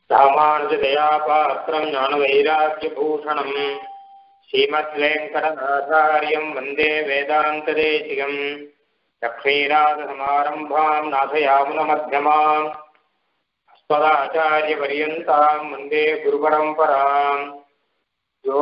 ராமானுஜதயாபாத்திரம் ஞானவைராக்கியபூஷணம் ஸ்ரீமத்வேங்கடநாதாரியம் வந்தே வேதாந்ததேசிகம் லக்ஷ்மீநாதசமாரம்பாம் நாதயாமுனமध्यமாம் அஸ்மதாச்சாரியபர்யந்தாம் வந்தே குருபரம்பராம் யோ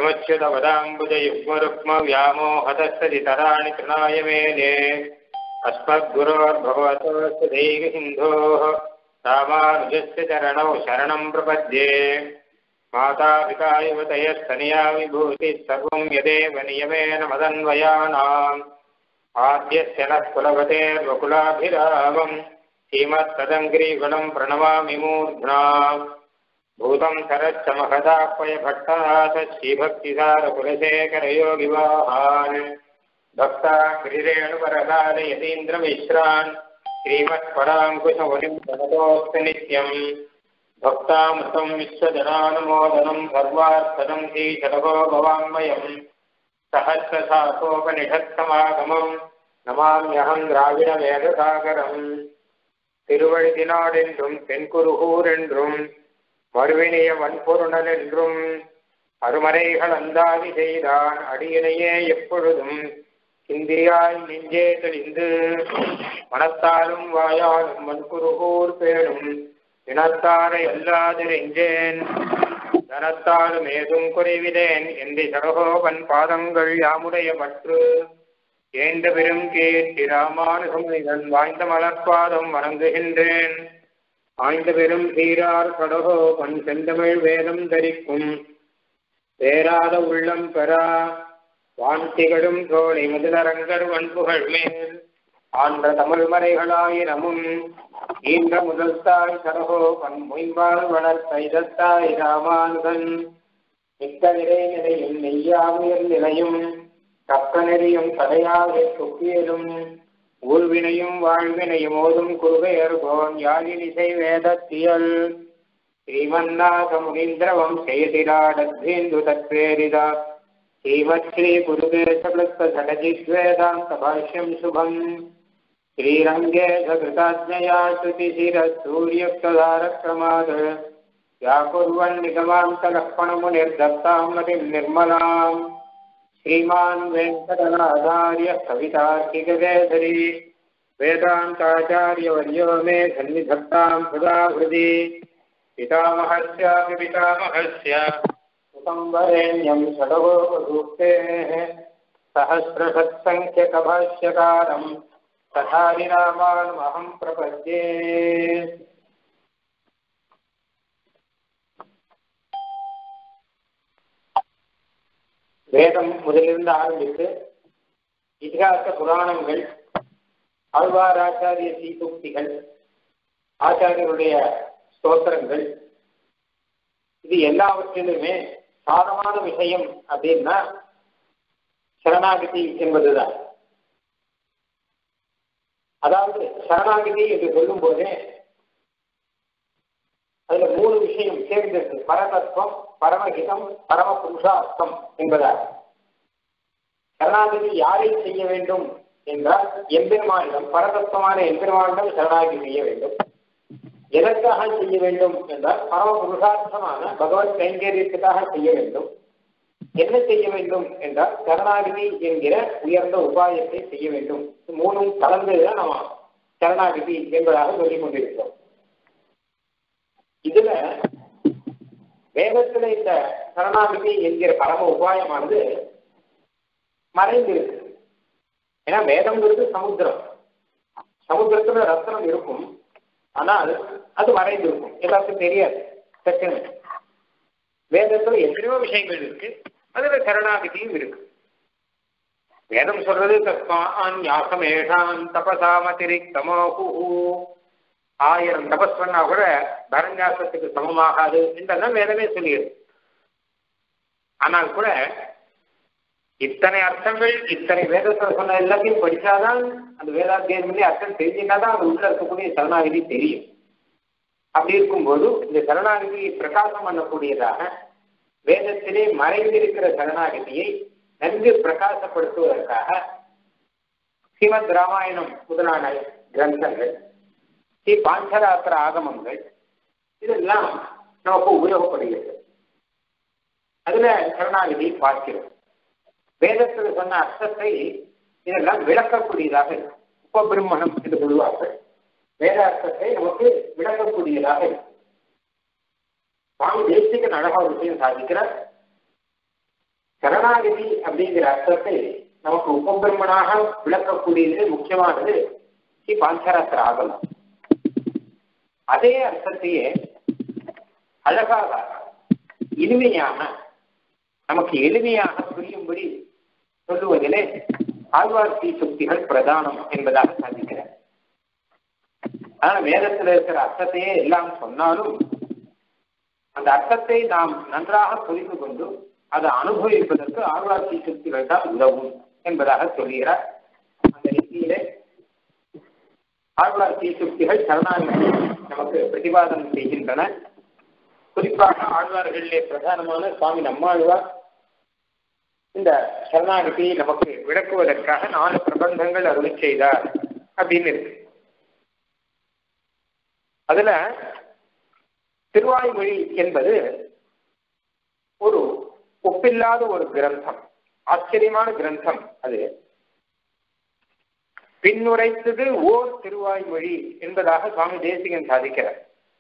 நித்யமச்யுதபதாம்புஜயுக்மருக்மவ்யாமோஹதஸ்ததிதராணி த்ருணாய மேலே अस्मद्गुरोर्भगवतोऽस्य दैकसिन्धोः रामानुजस्य चरणौ शरणं प्रपद्ये मातापिता युवतयस्तनया विभूतिः सर्वं यदेव नियमेन मदन्वयानाम् आद्यस्य नः कुलपतेर्वकुलाभिरामम् श्रीमत्तदङ्घ्रिगुणं प्रणमामि मूर्ध्ना भूतं सरश्च महदाह्वय भट्टनाथ श्रीभक्तिसारकुलशेखरयोगिवाहान् भक्ताग्रिरेणुपरकाल यतीन्द्रमिश्रान् श्रीमत्पराङ्कुशमुनिं प्रणतोऽस्ति नित्यम् भक्तामृतं विश्वजनानुमोदनं सर्वार्थदं श्रीशतको भवाङ्मयम् सहस्रशाखोपनिषत्समागमम् नमाम्यहं द्राविडवेदसागरम् திருவழுதினாடென்றும் தென்குருகூரென்றும் மறுவினைய வன்பொருணலென்றும் அருமறைகள் அந்தாதி செய்தான் அடியினையே எப்பொழுதும் இந்தியாய் நெஞ்சே தெளிந்து மனத்தாலும் வாயாலும் வன்புருகூர் பேணும் இனத்தாரை அல்லாது நெஞ்சேன் தனத்தாலும் ஏதும் குறைவிலேன் என்று சடகோபன் பாதங்கள் யாமுடைய பற்று ஏண்ட பெரும் கேட்டி ராமானுகன் வாய்ந்த மலர்பாதம் வணங்குகின்றேன் ஆய்ந்த பெரும் சீரார் சடகோபன் செந்தமிழ் வேதம் தரிக்கும் பேராத உள்ளம் பெறா வான்திகழும் தோழி முதலரங்கர் வன்புகழ் மேல் ஆன்ற தமிழ் மறைகளாயிரமும் ஈன்ற முதல்தாய் சரகோபன் மொய்வாள் வளர்த்த இதத்தாய் ராமானுகன் மிக்க நிறை நிலையும் நெய்யாமுயர் நிலையும் தக்க நெறியும் தடையாக துப்பியலும் ஊழ்வினையும் வாழ்வினையும் ஓதும் குருகையர்கோன் யாழினிசை வேதத்தியல் श्रीमन्नाथ मुनीन्द्रवं शेषिराडद्भेन्दु तत्प्रेरिता श्रीमच्छ्री गुरुदेशकृतसटजिद्वेदान्तभाष्यं शुभम् श्रीरङ्गे सकृताज्ञया श्रुतिशिरसूर्युक्तधारक्रमात् व्याकुर्वन् निगमान्तलक्ष्मणमुनिर्दत्तां मतिं निर्मलाम् श्रीमान् वेङ्कटनाथार्य कवितार्किककेसरी वेदान्ताचार्यवर्यो मे सन्निधत्तां सदा हृदि पितामहस्यापि पितामहस्य सुतंवरेण्यं षडगोपसूक्तेः सहस्रशत्सङ्ख्यकभाष्यकारं तथारिरामानुमहं प्रपद्ये வேதம் முதலிருந்து ஆரம்பித்து இதிகாச புராணங்கள் ஆழ்வாராச்சாரிய சீசூக்திகள் ஆச்சாரியருடைய ஸ்தோத்திரங்கள் இது எல்லாவற்றிலுமே சாதமான விஷயம் அப்படின்னா சரணாகதி என்பதுதான். அதாவது சரணாகதி என்று சொல்லும் போதே அதுல 3 விஷயம் சேர்ந்திருக்கு. பரதத்துவம், பரமஹிதம், பரம புருஷார்த்தம் என்பதாக. சரணாகதி யாரை செய்ய வேண்டும் என்றால் எம்பெருமானிடம், பரதத்துவமான எம்பெருமானிடம் சரணாகதி செய்ய வேண்டும். எதற்காக செய்ய வேண்டும் என்றால் பரம புருஷார்த்தமான பகவத் கைங்கரியத்துக்காக செய்ய வேண்டும். என்ன செய்ய வேண்டும் என்றால் சரணாகதி என்கிற உயர்ந்த உபாயத்தை செய்ய வேண்டும். 3ம் கலந்துதான் நம்ம சரணாகதி என்பதாக சொல்லிக் கொண்டிருக்கிறோம். இதுல வேதத்துல இந்த சரணாகதி என்கிற பரம உபாயமானது மறைந்திருக்கு. ஏன்னா வேதம்ங்கிறது சமுத்திரம், சமுத்திரத்துல ரத்னம் இருக்கும், ஆனால் அது மறைந்திருக்கும், எல்லாருக்கும் தெரியாது. வேதத்துல எத்தனையோ விஷயங்கள் இருக்கு, அதுல சரணாகதியும் இருக்கு. வேதம் சொல்றது தஸ்மான் தபசாமதிரிக்தமோஹு, 1000 தபஸ் பண்ணா கூட பரநியாசத்துக்கு சமமாகாது என்றெல்லாம் வேதமே சொல்லியது. ஆனால் கூட இத்தனை அர்த்தங்கள், இத்தனை வேதத்தில் சொன்ன எல்லாத்தையும் படிச்சாதான் அந்த வேதாத்தியம் பண்ணி அர்த்தம் தெரிஞ்சினாதான் அது உள்ள இருக்கக்கூடிய சரணாகதி தெரியும். அப்படி இருக்கும்போது இந்த சரணாகதியை பிரகாசம் பண்ணக்கூடியதாக வேதத்திலே மறைந்திருக்கிற சரணாகதியை நன்கு பிரகாசப்படுத்துவதற்காக ஸ்ரீமத் ராமாயணம் முதலான கிரந்தங்கள், ஸ்ரீ பாஞ்சராத்திர ஆகமங்கள் இதெல்லாம் நமக்கு உபயோகப்படுகிறது. அதுல சரணாகதி பார்க்கிறோம். வேதத்தில் சொன்ன அர்த்தத்தை இதெல்லாம் விளக்கக்கூடியதாக இருக்கு. உபபிரம்மணம் என்று சொல்லுவார்கள். வேத அர்த்தத்தை நமக்கு விளக்கக்கூடியதாக இருக்கு. சுவாமி தேசிகன் அழகா ஒரு விஷயம் சாதிக்கிறார். சரணாகதி அப்படிங்கிற அர்த்தத்தை நமக்கு உபபிரம்மனாக விளக்கக்கூடியது முக்கியமானது ஸ்ரீ பாஞ்சராத்திர ஆகமம். அதே அர்த்தத்தையே அழகாக இனிமையாக நமக்கு எளிமையாக புரியும்படி சொல்லுவதிலே ஆழ்வார் சுக்திகள் பிரதானம் என்பதாக சாதிக்கிறார். அதனால வேதத்தில் இருக்கிற அர்த்தத்தையே எல்லாம் சொன்னாலும் அந்த அர்த்தத்தை நாம் நன்றாக புரிந்து கொண்டு அதை அனுபவிப்பதற்கு ஆழ்வார் சுக்திகள் தான் உதவும் என்பதாக சொல்கிறார். அந்த ரீதியிலே ஆழ்வார் சுக்திகள் சரணாகதி நமக்கு பிரதிபாதனம் செய்கின்றன. குறிப்பாக ஆழ்வார்களிலே பிரதானமான சுவாமி நம்மாழ்வார் இந்த சரணாகதியை நமக்கு விளக்குவதற்காக 4 பிரபந்தங்கள் அருளி செய்தார் அப்படின்னு இருக்கு. அதுல திருவாய்மொழி என்பது ஒரு ஒப்பில்லாத ஒரு கிரந்தம், ஆச்சரியமான கிரந்தம். அது பின்னுரைத்தது ஓர் திருவாய்மொழி என்பதாக சுவாமி தேசிகன் சாதிக்கிறார்.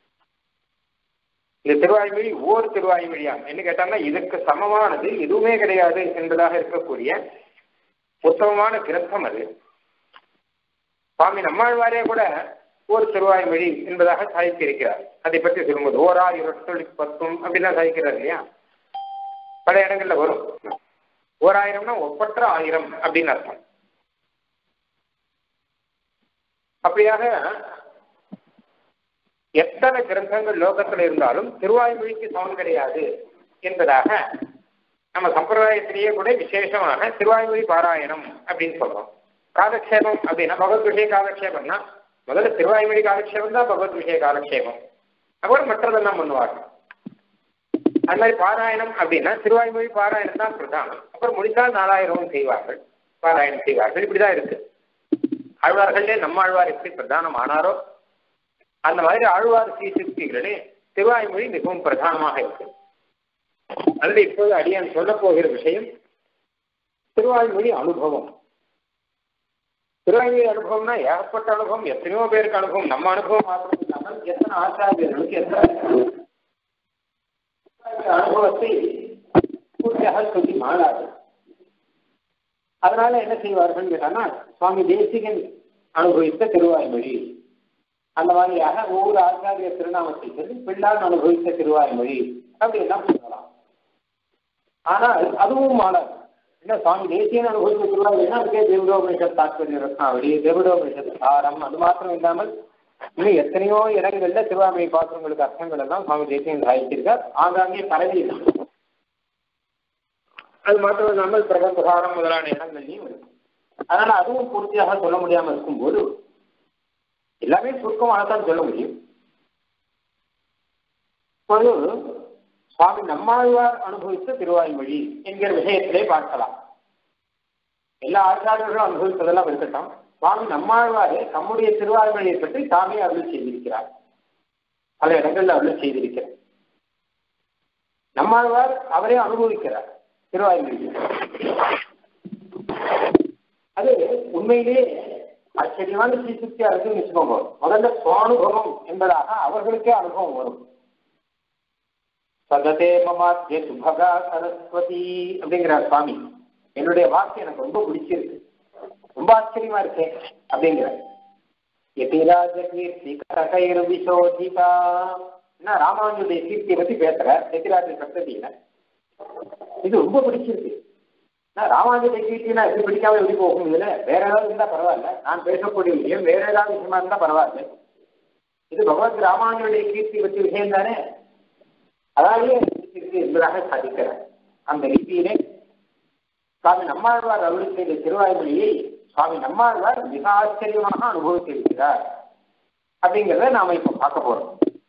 இந்த திருவாய்மொழி ஓர் திருவாய்மொழியா என்ன கேட்டாங்கன்னா இதுக்கு சமமானது எதுவுமே கிடையாது என்பதாக இருக்கக்கூடிய உத்தமமான கிரந்தம் அது. சுவாமி நம்மாழ்வாரே கூட ஓர் திருவாய்மொழி என்பதாக சாதித்திருக்கிறார். அதை பற்றி சொல்லும்போது 1010 அப்படிலாம் சாதிக்கிறார் இல்லையா? பல இடங்கள்ல வரும். 1000னா ஒப்பற்ற 1000 அப்படின்னு அர்த்தம். அப்படியாக எத்தனை கிரந்தங்கள் லோகத்தில் இருந்தாலும் திருவாய்மொழிக்கு சமம் கிடையாது என்பதாக நம்ம சம்பிரதாயத்திலேயே கூட விசேஷமாக திருவாய்மொழி பாராயணம் அப்படின்னு சொல்றோம். காலக்ஷேபம் அப்படின்னா பகவத் விஷய காலக்ஷேபம்னா முதல்ல திருவாய்மொழி காலக்ஷேபம் தான் பகவத் விஷய காலக்ஷேபம். அப்புறம் மற்றதெல்லாம் பண்ணுவாங்க. அது மாதிரி பாராயணம் அப்படின்னா திருவாய்மொழி பாராயணம் தான் பிரதானம். அப்புறம் முடித்தால் 4000 செய்வார்கள், பாராயணம் செய்வார்கள். இப்படிதான் இருக்கு. ஆழ்வார்களே நம்மாழ்வார் எப்படி பிரதானம் ஆனாரோ அந்த மாதிரி ஆழ்வார் ஸ்ரீசுக்திகளே திருவாய்மொழி மிகவும் பிரதானமாக இருக்கு. அதில் இப்போது அடியான் சொல்ல போகிற விஷயம் திருவாய்மொழி அனுபவம். திருவாய்மொழி அனுபவம்னா ஏகப்பட்ட அனுபவம், எத்தனையோ பேருக்கு அனுபவம். நம்ம அனுபவம் மாத்திரம் இல்லாமல் எத்தனை ஆச்சாரியர்களுக்கு எத்தனை அனுபவத்தை பூர்த்தியாக சொல்லி மாறாது. அதனால என்ன செய்வார்கள் கேட்டான்னா சுவாமி தேசிகன் அனுபவித்த திருவாய்மொழி அந்த மாதிரியாக ஒவ்வொரு ஆச்சாரிய திருநாமத்தை சொல்லி பிள்ளான் அனுபவித்த திருவாய்மொழி அப்படின்லாம் சொல்லலாம். ஆனால் அதுவும் மாறாது. என்ன சுவாமி தேசியன் அனுபவித்த திருவாய்மொழினா அதுக்கே தேவடோபனிஷத் தாத்பரிய ரத்னாவளி, தேவடோபனிஷத் சாரம், அது மாத்திரம் இல்லாமல் இன்னும் எத்தனையோ இடங்கள்ல திருவாய்மொழி பாத்திரங்களுக்கு அர்த்தங்கள் எல்லாம் சுவாமி தேசியன் சாதிச்சிருக்கார். ஆங்காங்கே பரவி அது மாத்திரம் இல்லாமல் பிரபந்தசாரம் முதலான இடங்கள்லையும் இருக்கு. அதனால அதுவும் பூர்த்தியாக சொல்ல முடியாமல் இருக்கும்போது எல்லாமே சுருக்கமாகத்தான் சொல்ல முடியும். இப்போது சுவாமி நம்மாழ்வார் அனுபவித்த திருவாய்மொழி என்கிற விஷயத்திலே பார்க்கலாம். எல்லா ஆச்சாரியர்களும் அனுபவித்ததெல்லாம் இருக்கட்டும், சுவாமி நம்மாழ்வாரே தம்முடைய திருவாய்மொழியை பற்றி தாமே அருள் செய்திருக்கிறார். பல இடங்கள்ல அருள் செய்திருக்கிறார். நம்மாழ்வார் அவரே அனுபவிக்கிறார் திருவாய்மொழி. அது உண்மையிலேயே ஆச்சரியமான ஸ்ரீசுக்தியா இருக்குன்னு வச்சுக்கோங்க. முதல்ல சுவானுபவம் என்பதாக அவர்களுக்கே அனுபவம் வரும். சததே மமாத்ய சுபகா சரஸ்வதி அப்படிங்கிறார் சுவாமி. என்னுடைய வாக்கு எனக்கு ரொம்ப பிடிச்சிருக்கு, ரொம்ப ஆச்சரியமா இருக்கேன் அப்படிங்கிறார். எதிராஜ கீர்த்தி கரகைர் விசோதிதா. என்ன ராமானுஜுடைய கீர்த்தியை பத்தி பேசுற எதிராஜ சப்ததியில இது ரொம்ப பிடிச்சிருக்கு. ராமானுஜுடைய கீர்த்தினா எப்படி பிடிக்காம எப்படி போகும்? இதுல வேற ஏதாவது இருந்தா பரவாயில்ல, நான் பேசக்கூடிய விஷயம் வேற ஏதாவது விஷயமா இருந்தா பரவாயில்ல, இது பகவத் ராமானுஜுடைய கீர்த்தி பற்றி விஷயம் தானே, அதாலேயே பிடிச்சிருக்கு என்பதாக சாதிக்கிறார். அந்த ரீதியிலே சுவாமி நம்மாழ்வார் அருள் செய்த திருவாய்மொழியை சுவாமி நம்மாழ்வார் மிக ஆச்சரியமாக அனுபவித்திருக்கிறார் அப்படிங்கிறத நாம இப்ப பார்க்க போறோம்.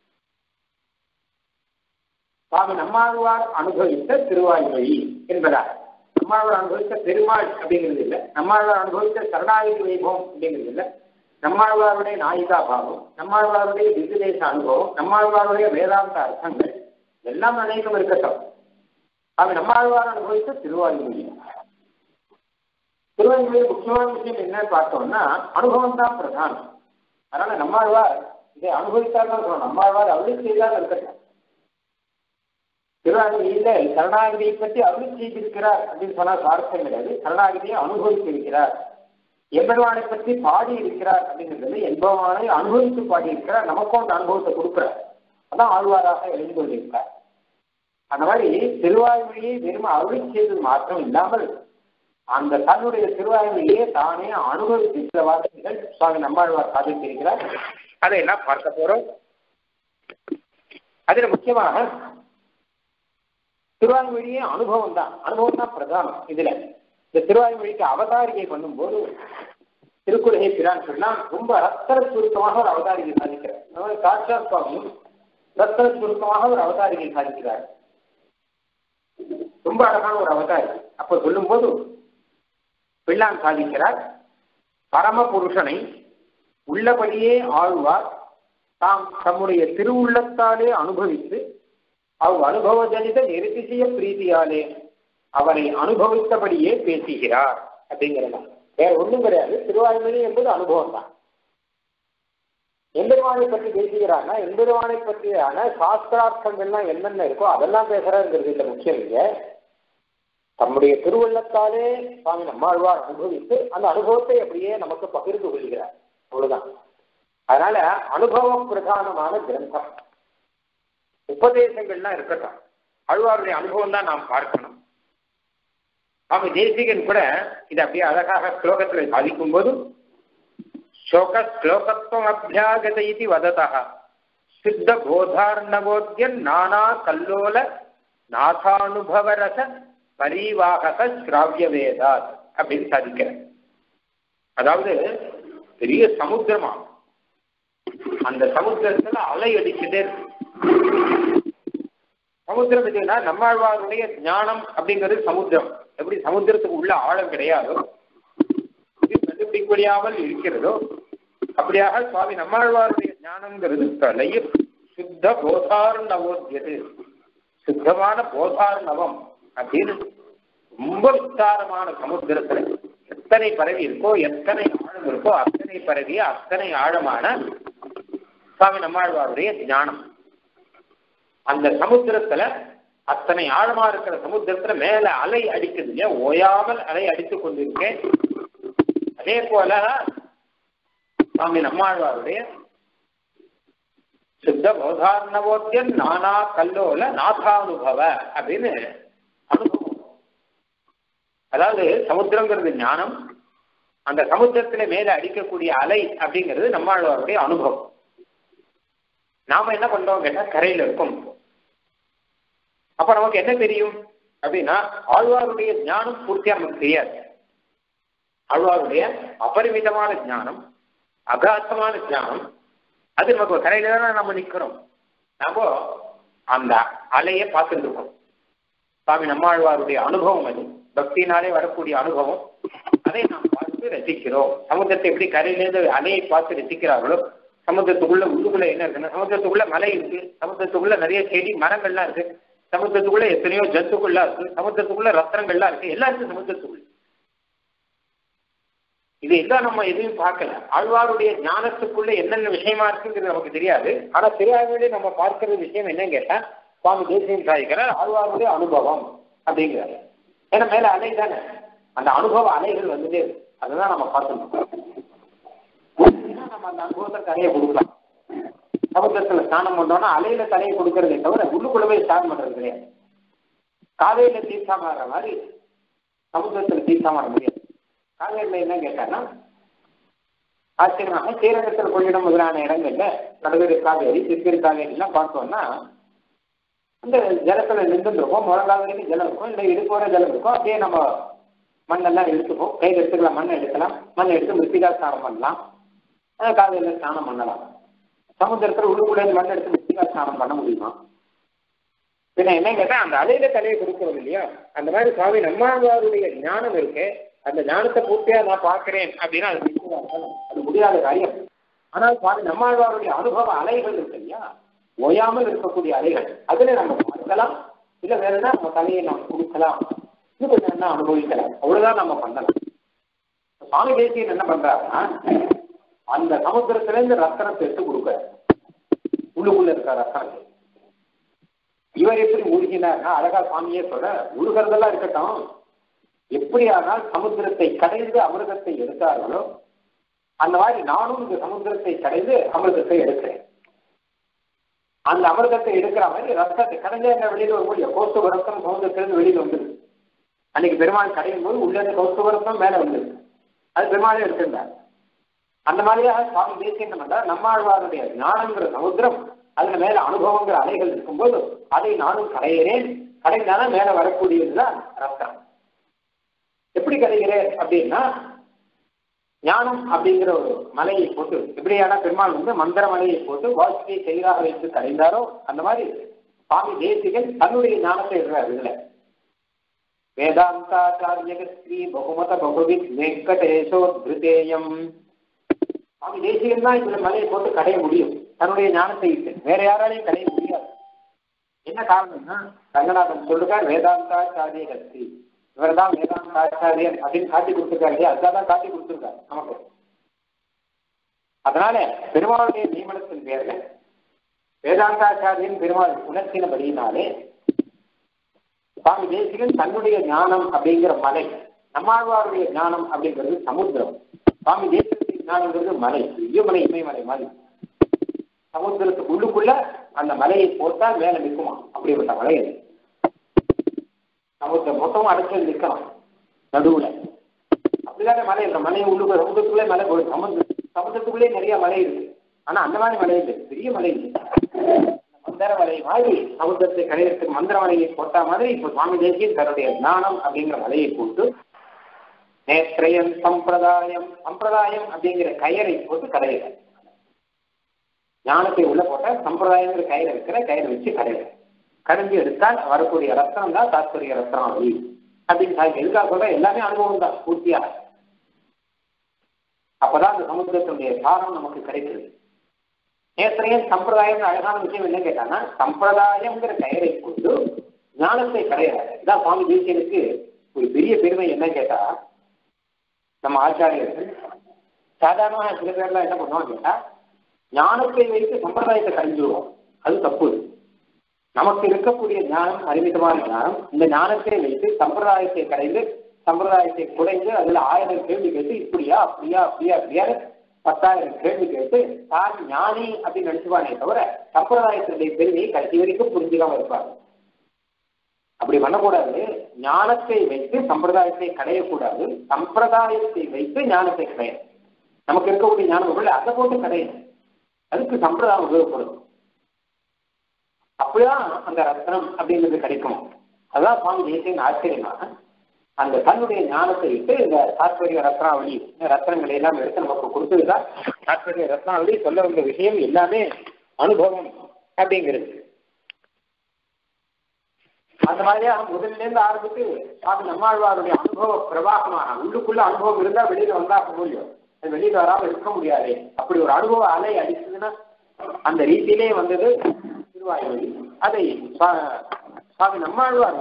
சுவாமி நம்மாழ்வார் அனுபவித்த திருவாய்மொழி என்பதாக. நம்மாழ்வார் அனுபவித்த பெருமாள் அப்படிங்கிறது இல்லை, நம்மாழ்வார் அனுபவித்த சரணாகதி வைபவம் அப்படிங்கிறது இல்லை, நம்மாழ்வாருடைய நாயிகா பாவம், நம்மாழ்வாருடைய திவ்யதேச அனுபவம், நம்மாழ்வாருடைய வேதாந்த அர்த்தங்கள் எல்லாம் அநேகம் இருக்கட்டும். அது நம்மாழ்வார் அனுபவித்த திருவாய்மொழி. திருவாய்மொழியில் முக்கியமான விஷயம் என்னன்னு பார்த்தோம்னா அனுபவம் தான் பிரதானம். அதனால நம்மாழ்வார் இதை அனுபவித்தார் தான் சொல்லணும். நம்மாழ்வார் அருளி செய்தால் இருக்கட்டும். திருவாய்மொழியில சரணாகதியை பற்றி அருளி செய்திருக்கிறார் அப்படின்னு சொன்னா சார்த்தம் கிடையாது. சரணாகதியை அனுபவித்திருக்கிறார். எம்பெருமானை பற்றி பாடி இருக்கிறார் அப்படிங்கிறது எம்பெருமானை அனுபவித்து பாடியிருக்கிறார். நமக்கும் அந்த அனுபவத்தை கொடுக்கிறார். அதான் ஆழ்வாராக எழுந்து கொண்டிருக்கிறார். அந்த மாதிரி திருவாய்மொழியை வெறும் அருளி செய்தது மாத்திரம் இல்லாமல் அந்த தன்னுடைய திருவாய்மொழியை தானே அனுபவித்து சில வார்த்தைகள் சுவாமி நம்மாழ்வார் சாதித்திருக்கிறார். அதையெல்லாம் பார்க்க போறோம். அதுல முக்கியமாக திருவாய்மொழியே அனுபவம் தான் பிரதானம். இதுல இந்த திருவாய்மொழிக்கு அவதாரிகை பண்ணும்போது திருக்குறளை பிரான் சொல்லாம் ரொம்ப ரத்தன சுருக்கமாக ஒரு அவதாரிகை சாதிக்கிறார். சாட்சா சுவாமியும் ரத்தன சுருக்கமாக ஒரு அவதாரிகை சாதிக்கிறார். ரொம்ப அழகான ஒரு அவதாரி. அப்ப சொல்லும் போது பிள்ளான் சாதிக்கிறார், பரமபுருஷனை உள்ளபடியே ஆழ்வார் தாம் தம்முடைய திருவுள்ளத்தாலே அனுபவித்து அனுபவ ஜனித நிறுத்திய பிரீதியாலே அவரை அனுபவித்தபடியே பேசுகிறார் அப்படிங்கிறதான். வேற ஒன்றும் கிடையாது. திருவாய்மொழி என்பது அனுபவம் தான். எம்பெருமானை பற்றி பேசுகிறார்னா எம்பெருமானை பற்றியான சாஸ்திரார்த்தங்கள்லாம் என்னென்ன இருக்கோ அதெல்லாம் பேசுறாருங்கிறது இல்லை. முக்கியம் இல்லை. தம்முடைய திருவுள்ளத்தாலே சுவாமி நம்மாழ்வார் அனுபவித்து அந்த அனுபவத்தை அப்படியே நமக்கு பகிர்ந்து கொள்கிறார். அவ்வளவுதான். அதனால அனுபவ பிரதானமான கிரந்தம். உபதேசங்கள்லாம் இருக்கட்டும், ஆழ்வாருடைய அனுபவம் தான் நாம் பார்க்கணும். சுவாமி தேசிகன் கூட இதை அப்படியே அழகாக ஸ்லோகத்தில் சாதிக்கும் போது ஸ்லோகத்துவம் அபியாகத இது வததா சித்த போதார்ணவோத்யன் நானா கல்லோல நாசானுபவரச பரிவாகக ஸ்ராவிய வேதாத் அப்படின்னு சாதிக்கிறேன். அதாவது பெரிய சமுத்திரமா, அந்த சமுத்திரத்துல அலை அடிச்சுட்டே இருக்கு. சமுத்திரம் பார்த்தீங்கன்னா நம்மாழ்வாருடைய ஞானம் அப்படிங்கிறது சமுத்திரம். எப்படி சமுத்திரத்துக்கு உள்ள ஆழம் கிடையாதோ, கண்டுபிடிக்கப்படியாமல் இருக்கிறதோ, அப்படியாக சுவாமி நம்மாழ்வாருடைய ஞானம்ங்கிறது தலையில் சுத்த போதார் நவோத்தியது, சுத்தமான போதார் நவம் அப்படின்னு ரொம்ப விஸ்தாரமான சமுத்திரத்துல எத்தனை பரவி இருக்கோ, எத்தனை ஆழம் இருக்கோ, அத்தனை பரவிய அத்தனை ஆழமான சுவாமி நம்மாழ்வாருடைய ஞானம். அந்த சமுத்திரத்துல அத்தனை ஆழமா இருக்கிற சமுத்திரத்துல மேல அலை அடிக்குது இல்லையா, ஓயாமல் அலை அடித்துக் கொண்டிருக்கேன். அதே போல சுவாமி நம்மாழ்வாருடைய சுத்த போதார்ணவோத்தியன் நானா கல்லோல நாதானுபவ அப்படின்னு அனுபவம். அதாவது சமுத்திரங்கிறது ஞானம், அந்த சமுத்திரத்துல மேல அடிக்கக்கூடிய அலை அப்படிங்கிறது நம்மாழ்வாருடைய அனுபவம். நாம என்ன பண்றோம் கேட்டா கரையில இருக்கோம். அப்ப நமக்கு என்ன தெரியும் அப்படின்னா ஆழ்வாருடைய ஞானம் பூர்த்தியா நமக்கு தெரியாது. ஆழ்வாருடைய அபரிமிதமான ஞானம், அகாசமான ஞானம், அது நமக்கு கரையில தானே நம்ம நிக்கிறோம். நாம அந்த அலையை பார்த்துட்டு இருக்கோம். சுவாமி நம்மாழ்வாருடைய அனுபவம் அது, பக்தினாலே வரக்கூடிய அனுபவம். அதை நாம் பார்த்து ரசிக்கிறோம். சமுத்திரத்தை எப்படி கரையிலேருந்து அலையை பார்த்து ரசிக்கிறார்களோ, சமுத்திரத்துக்குள்ள உள்ளுக்குள்ள என்ன இருக்குன்னா, சமுத்திரத்துக்குள்ள மலை இருக்கு, சமுத்திரத்துக்குள்ள நிறைய செடி மரங்கள்லாம் இருக்கு, சமுத்திரத்துக்குள்ள எத்தனையோ ஜந்துக்கள்லாம் இருக்கு, சமுத்திரத்துக்குள்ள ரத்னங்கள்லாம் இருக்கு, எல்லாம் இருக்கு சமுத்திரத்துக்குள்ள. இது எல்லாம் நம்ம எதுவும் பார்க்கல. ஆழ்வாருடைய ஞானத்துக்குள்ள என்னென்ன விஷயமா இருக்குங்கிறது நமக்கு தெரியாது. ஆனா திருவாய்மொழியை நம்ம பார்க்கிற விஷயம் என்னன்னு கேட்டா, சுவாமி தேசியம் சாதிக்கிறார் ஆழ்வாருடைய அனுபவம் அப்படிங்கிறாரு. ஏன்னா மேல அலை தானே, அந்த அனுபவ அலைகள் வந்துட்டே இருக்கு. அதுதான் நம்ம பார்க்கணும். நம்ம அந்த அனுபவத்தை தலையை கொடுக்கலாம். சமுத்திரத்துல ஸ்நானம் பண்ணோம்னா அலையில தலையை கொடுக்கறதே தவிர உள்ளுக்குள்ள போய் ஸ்நானம் பண்றது கிடையாது. காலையில தீர்த்தமாற மாதிரி சமுத்திரத்துல தீர்த்தமாற முடியாது. காலையில என்ன கேட்டான்னா, ஆச்சரியமாக ஸ்ரீரங்கத்தில் கொள்ளிடம் முதலான இடங்கள்ல நடுவரி காவேரி, திருப்பதி காவேரி எல்லாம் பார்த்தோம்னா அந்த ஜலத்துல நின்றுருக்கோம். முழங்கால் வரைக்கும் ஜலம் இருக்கும், இல்லை இடுப்பு வரை ஜலம் இருக்கும். அப்படியே நம்ம மண்ணெல்லாம் எடுத்துப்போம். கையில் எடுத்துக்கலாம், மண்ணை எடுக்கலாம். மண்ணை எடுத்து மிருத்திகா ஸ்நானம் பண்ணலாம், காலையில ஸ்நானம் பண்ணலாம். சமுத்திரத்தில் உள்ளுக்குள்ள மண் எடுத்து மிருத்திகா ஸ்நானம் பண்ண முடியுமா? பின்ன என்ன கேட்டா, அந்த அலையில தலையை கொடுக்கறது இல்லையா? அந்த மாதிரி சுவாமி நம்மாழ்வாருடைய ஞானம் இருக்கு, அந்த ஞானத்தை பூர்த்தியா நான் பார்க்கிறேன் அப்படின்னா அது முடியாத காரியம். ஆனால் சுவாமி நம்மாழ்வாருடைய அனுபவ அலைகள் இருக்கு இல்லையா, ஓயாமல் இருக்கக்கூடிய அலைகள், அதுல நம்ம பார்க்கலாம். இல்ல வேறனா நம்ம தலையை நம்ம கொடுக்கலாம், இன்னும் கொஞ்சம் என்ன அனுபவிக்கலாம், அவ்வளவுதான் நம்ம பண்ணலாம். சுவாமி தேசியன் என்ன பண்றாருன்னா, அந்த சமுத்திரத்திலிருந்து ரத்தனத்தை எடுத்து கொடுக்குறாரு. உள்ளுக்குள்ள இருக்க ரத்தனத்தை இவர் எப்படி முழுகினார்னா, அழகா சுவாமியே சொல்ற, முழுகிறதெல்லாம் இருக்கட்டும், எப்படியானால் சமுத்திரத்தை கடைந்து அமிர்தத்தை எடுத்தார்களோ அந்த மாதிரி நானும் இந்த சமுத்திரத்தை கடைந்து அமிர்தத்தை எடுக்கிறேன். அந்த அமிர்தத்தை எடுக்கிற மாதிரி ரத்தத்தை கடைஞ்ச என்ன வெளியில வரக்கூடிய கௌஸ்துப ரத்தம் சமுதிரத்திலிருந்து வெளியில வந்துருக்கு. அன்னைக்கு பெருமாள் கடையும் போது உள்ள இருந்து கௌஸ்துப ரத்தம் மேல வந்துருக்கு, அது பெருமாளே எடுத்திருந்தார். அந்த மாதிரியாக சுவாமி தேசியம் என்ன பண்றார், நம்மாழ்வாருடைய ஞானங்கிற சமுத்திரம் அதுல மேல அனுபவங்கிற அலைகள் இருக்கும்போது அதை நானும் கடையிறேன். கடைந்தாலும் மேல வரக்கூடியதுதான் ரத்தம். எப்படி கடைகிறேன் அப்படின்னா, ஞானம் அப்படிங்கிற ஒரு மலையை போட்டு, எப்படியான பெருமாள் மந்திர மலையை போட்டு வாழ்க்கையை செயலாக வைத்து கடைந்தாரோ அந்த மாதிரி சுவாமி தேசிகன் தன்னுடைய ஞானத்தை எழுறார். இதுல வேதாந்தாச்சாரியஸ்ரீ பகுமத பகுவித் வெங்கடேசோ திருதேயம். சுவாமி தேசிகன் தான் இதுல மலையை போட்டு கடைய முடியும் தன்னுடைய ஞானத்தை இட்டு, வேற யாராலையும் கடைய முடியாது. என்ன காரணம்னா, ரங்கநாதன் சொல்லுக்கார் வேதாந்தாச்சாரியஸ்ரீ, இவர் தான் வேதாந்தாச்சாரியன் அப்படின்னு காட்டி கொடுத்துருக்காரு இல்லையா, அதுதான் காட்டி கொடுத்துருக்காரு நமக்கு. அதனால பெருமாளுடைய நியமனத்தின் பேர்ல வேதாந்தாச்சாரியன் பெருமாள் உணர்த்தினபடியினாலே சுவாமி தேசிகன் தன்னுடைய ஞானம் அப்படிங்கிற மலை, நம்மாழ்வாருடைய ஞானம் அப்படிங்கிறது சமுத்திரம், சுவாமி தேசிகன் ஞானங்கிறது மலை, இயமலை இமயமலை மாதிரி சமுத்திரத்துக்கு உள்ளுக்குள்ள அந்த மலையை போட்டால் மேல நிற்குமா, அப்படிப்பட்ட மலை அது. சமுத்திரம் மொத்தமும் அடைச்சு நிற்கணும் நடுவுல, அப்படிதானே மலை இல்லை. மலையை உள்ளுக்குள்ள சமுத்திரத்துக்குள்ளே மலை போயிடும், சமுத்திரத்துக்குள்ளே நிறைய மலை இருக்கு. ஆனா அந்த மாதிரி மலை இல்லை, பெரிய மலை இல்லை. மந்திர மலை மாதிரி சமுத்திரத்தை கடையிறதுக்கு மந்திர மலையை போட்டா மாதிரி இப்போ சுவாமி தேசியன் தன்னுடைய ஞானம் அப்படிங்கிற மலையை போட்டு நேத்ரயம் சம்பிரதாயம், சம்பிரதாயம் அப்படிங்கிற கயிறை போட்டு கடையிற, ஞானத்தை உள்ள போட்ட சம்பிரதாயங்கிற கயிறை இருக்கிற கயிறை வச்சு கடையிற, கடைஞ்சி எடுத்தால் வரக்கூடிய ரத்னம் தான் தாத்பரிய ரத்னம் அப்படின்னு சாய்க்கு எதுக்காக சொல்ற, எல்லாமே அனுபவம் தான் பூர்த்தியா. அப்பதான் அந்த சமுத்திரத்தினுடைய சாரம் நமக்கு கிடைக்கிறது. நேத்திரையும் சம்பிரதாயம் அழகான விஷயம் என்ன கேட்டாங்கன்னா, சம்பிரதாயம்ங்கிற கயிறை கொண்டு ஞானத்தை கடையிறாரு. இதான் சுவாமி தேசியனுக்கு ஒரு பெரிய பெருமை. என்ன கேட்டா, நம்ம ஆச்சாரியர்கள் சாதாரணமாக சில பேர்லாம் என்ன பண்ணுவோம் கேட்டா, ஞானத்தை வைத்து சம்பிரதாயத்தை கடைஞ்சிடுவோம். அது தப்பு. நமக்கு இருக்கக்கூடிய ஞானம் அறிவிதமான ஞானம், இந்த ஞானத்தை வைத்து சம்பிரதாயத்தை கடைந்து சம்பிரதாயத்தை குறைந்து அதுல 1000 கேள்வி கேட்டு இப்படியா அப்படியா அப்படியா அப்படியா 10,000 கேள்வி கேட்டு தான் ஞானி அப்படின்னு நினைச்சுவானே தவிர சம்பிரதாயத்தினுடைய பெருமையை கடைசி வரைக்கும் புரிஞ்சுக்காம இருப்பாங்க. அப்படி பண்ணக்கூடாது. ஞானத்தை வைத்து சம்பிரதாயத்தை கடையக்கூடாது, சம்பிரதாயத்தை வைத்து ஞானத்தை கடையணும். நமக்கு இருக்கக்கூடிய ஞானம் அதை போட்டு கடையணும், அதுக்கு சம்பிரதாயம் உபயோகப்படும். அப்படிதான் அந்த ரத்னம் அப்படிங்கிறது கிடைக்கும். அதான் சுவாமி தேசியன் ஆச்சரியமாக அந்த தன்னுடைய ஞானத்தை விட்டு இந்த தாத்பரிய ரத்னாவளி ரத்னங்களை எல்லாம் எடுத்து நமக்கு கொடுத்ததுதான் தாத்பரிய ரத்னாவளி. சொல்ல வந்த விஷயம் எல்லாமே அனுபவம் அப்படிங்கிறது. அந்த மாதிரியா முதல்ல இருந்து ஆரம்பித்து சுவாமி நம்மாழ்வாருடைய அனுபவ பிரவாகமாக உள்ளுக்குள்ள அனுபவம் இருந்தா வெளியில வந்தாக முடியும், அது வெளியில வராமல் இருக்க முடியாது. அப்படி ஒரு அனுபவ அலை அடிச்சதுன்னா அந்த ரீதியிலே வந்தது திருவாய்மொழி. அதை சுவாமி நம்மாழ்வார்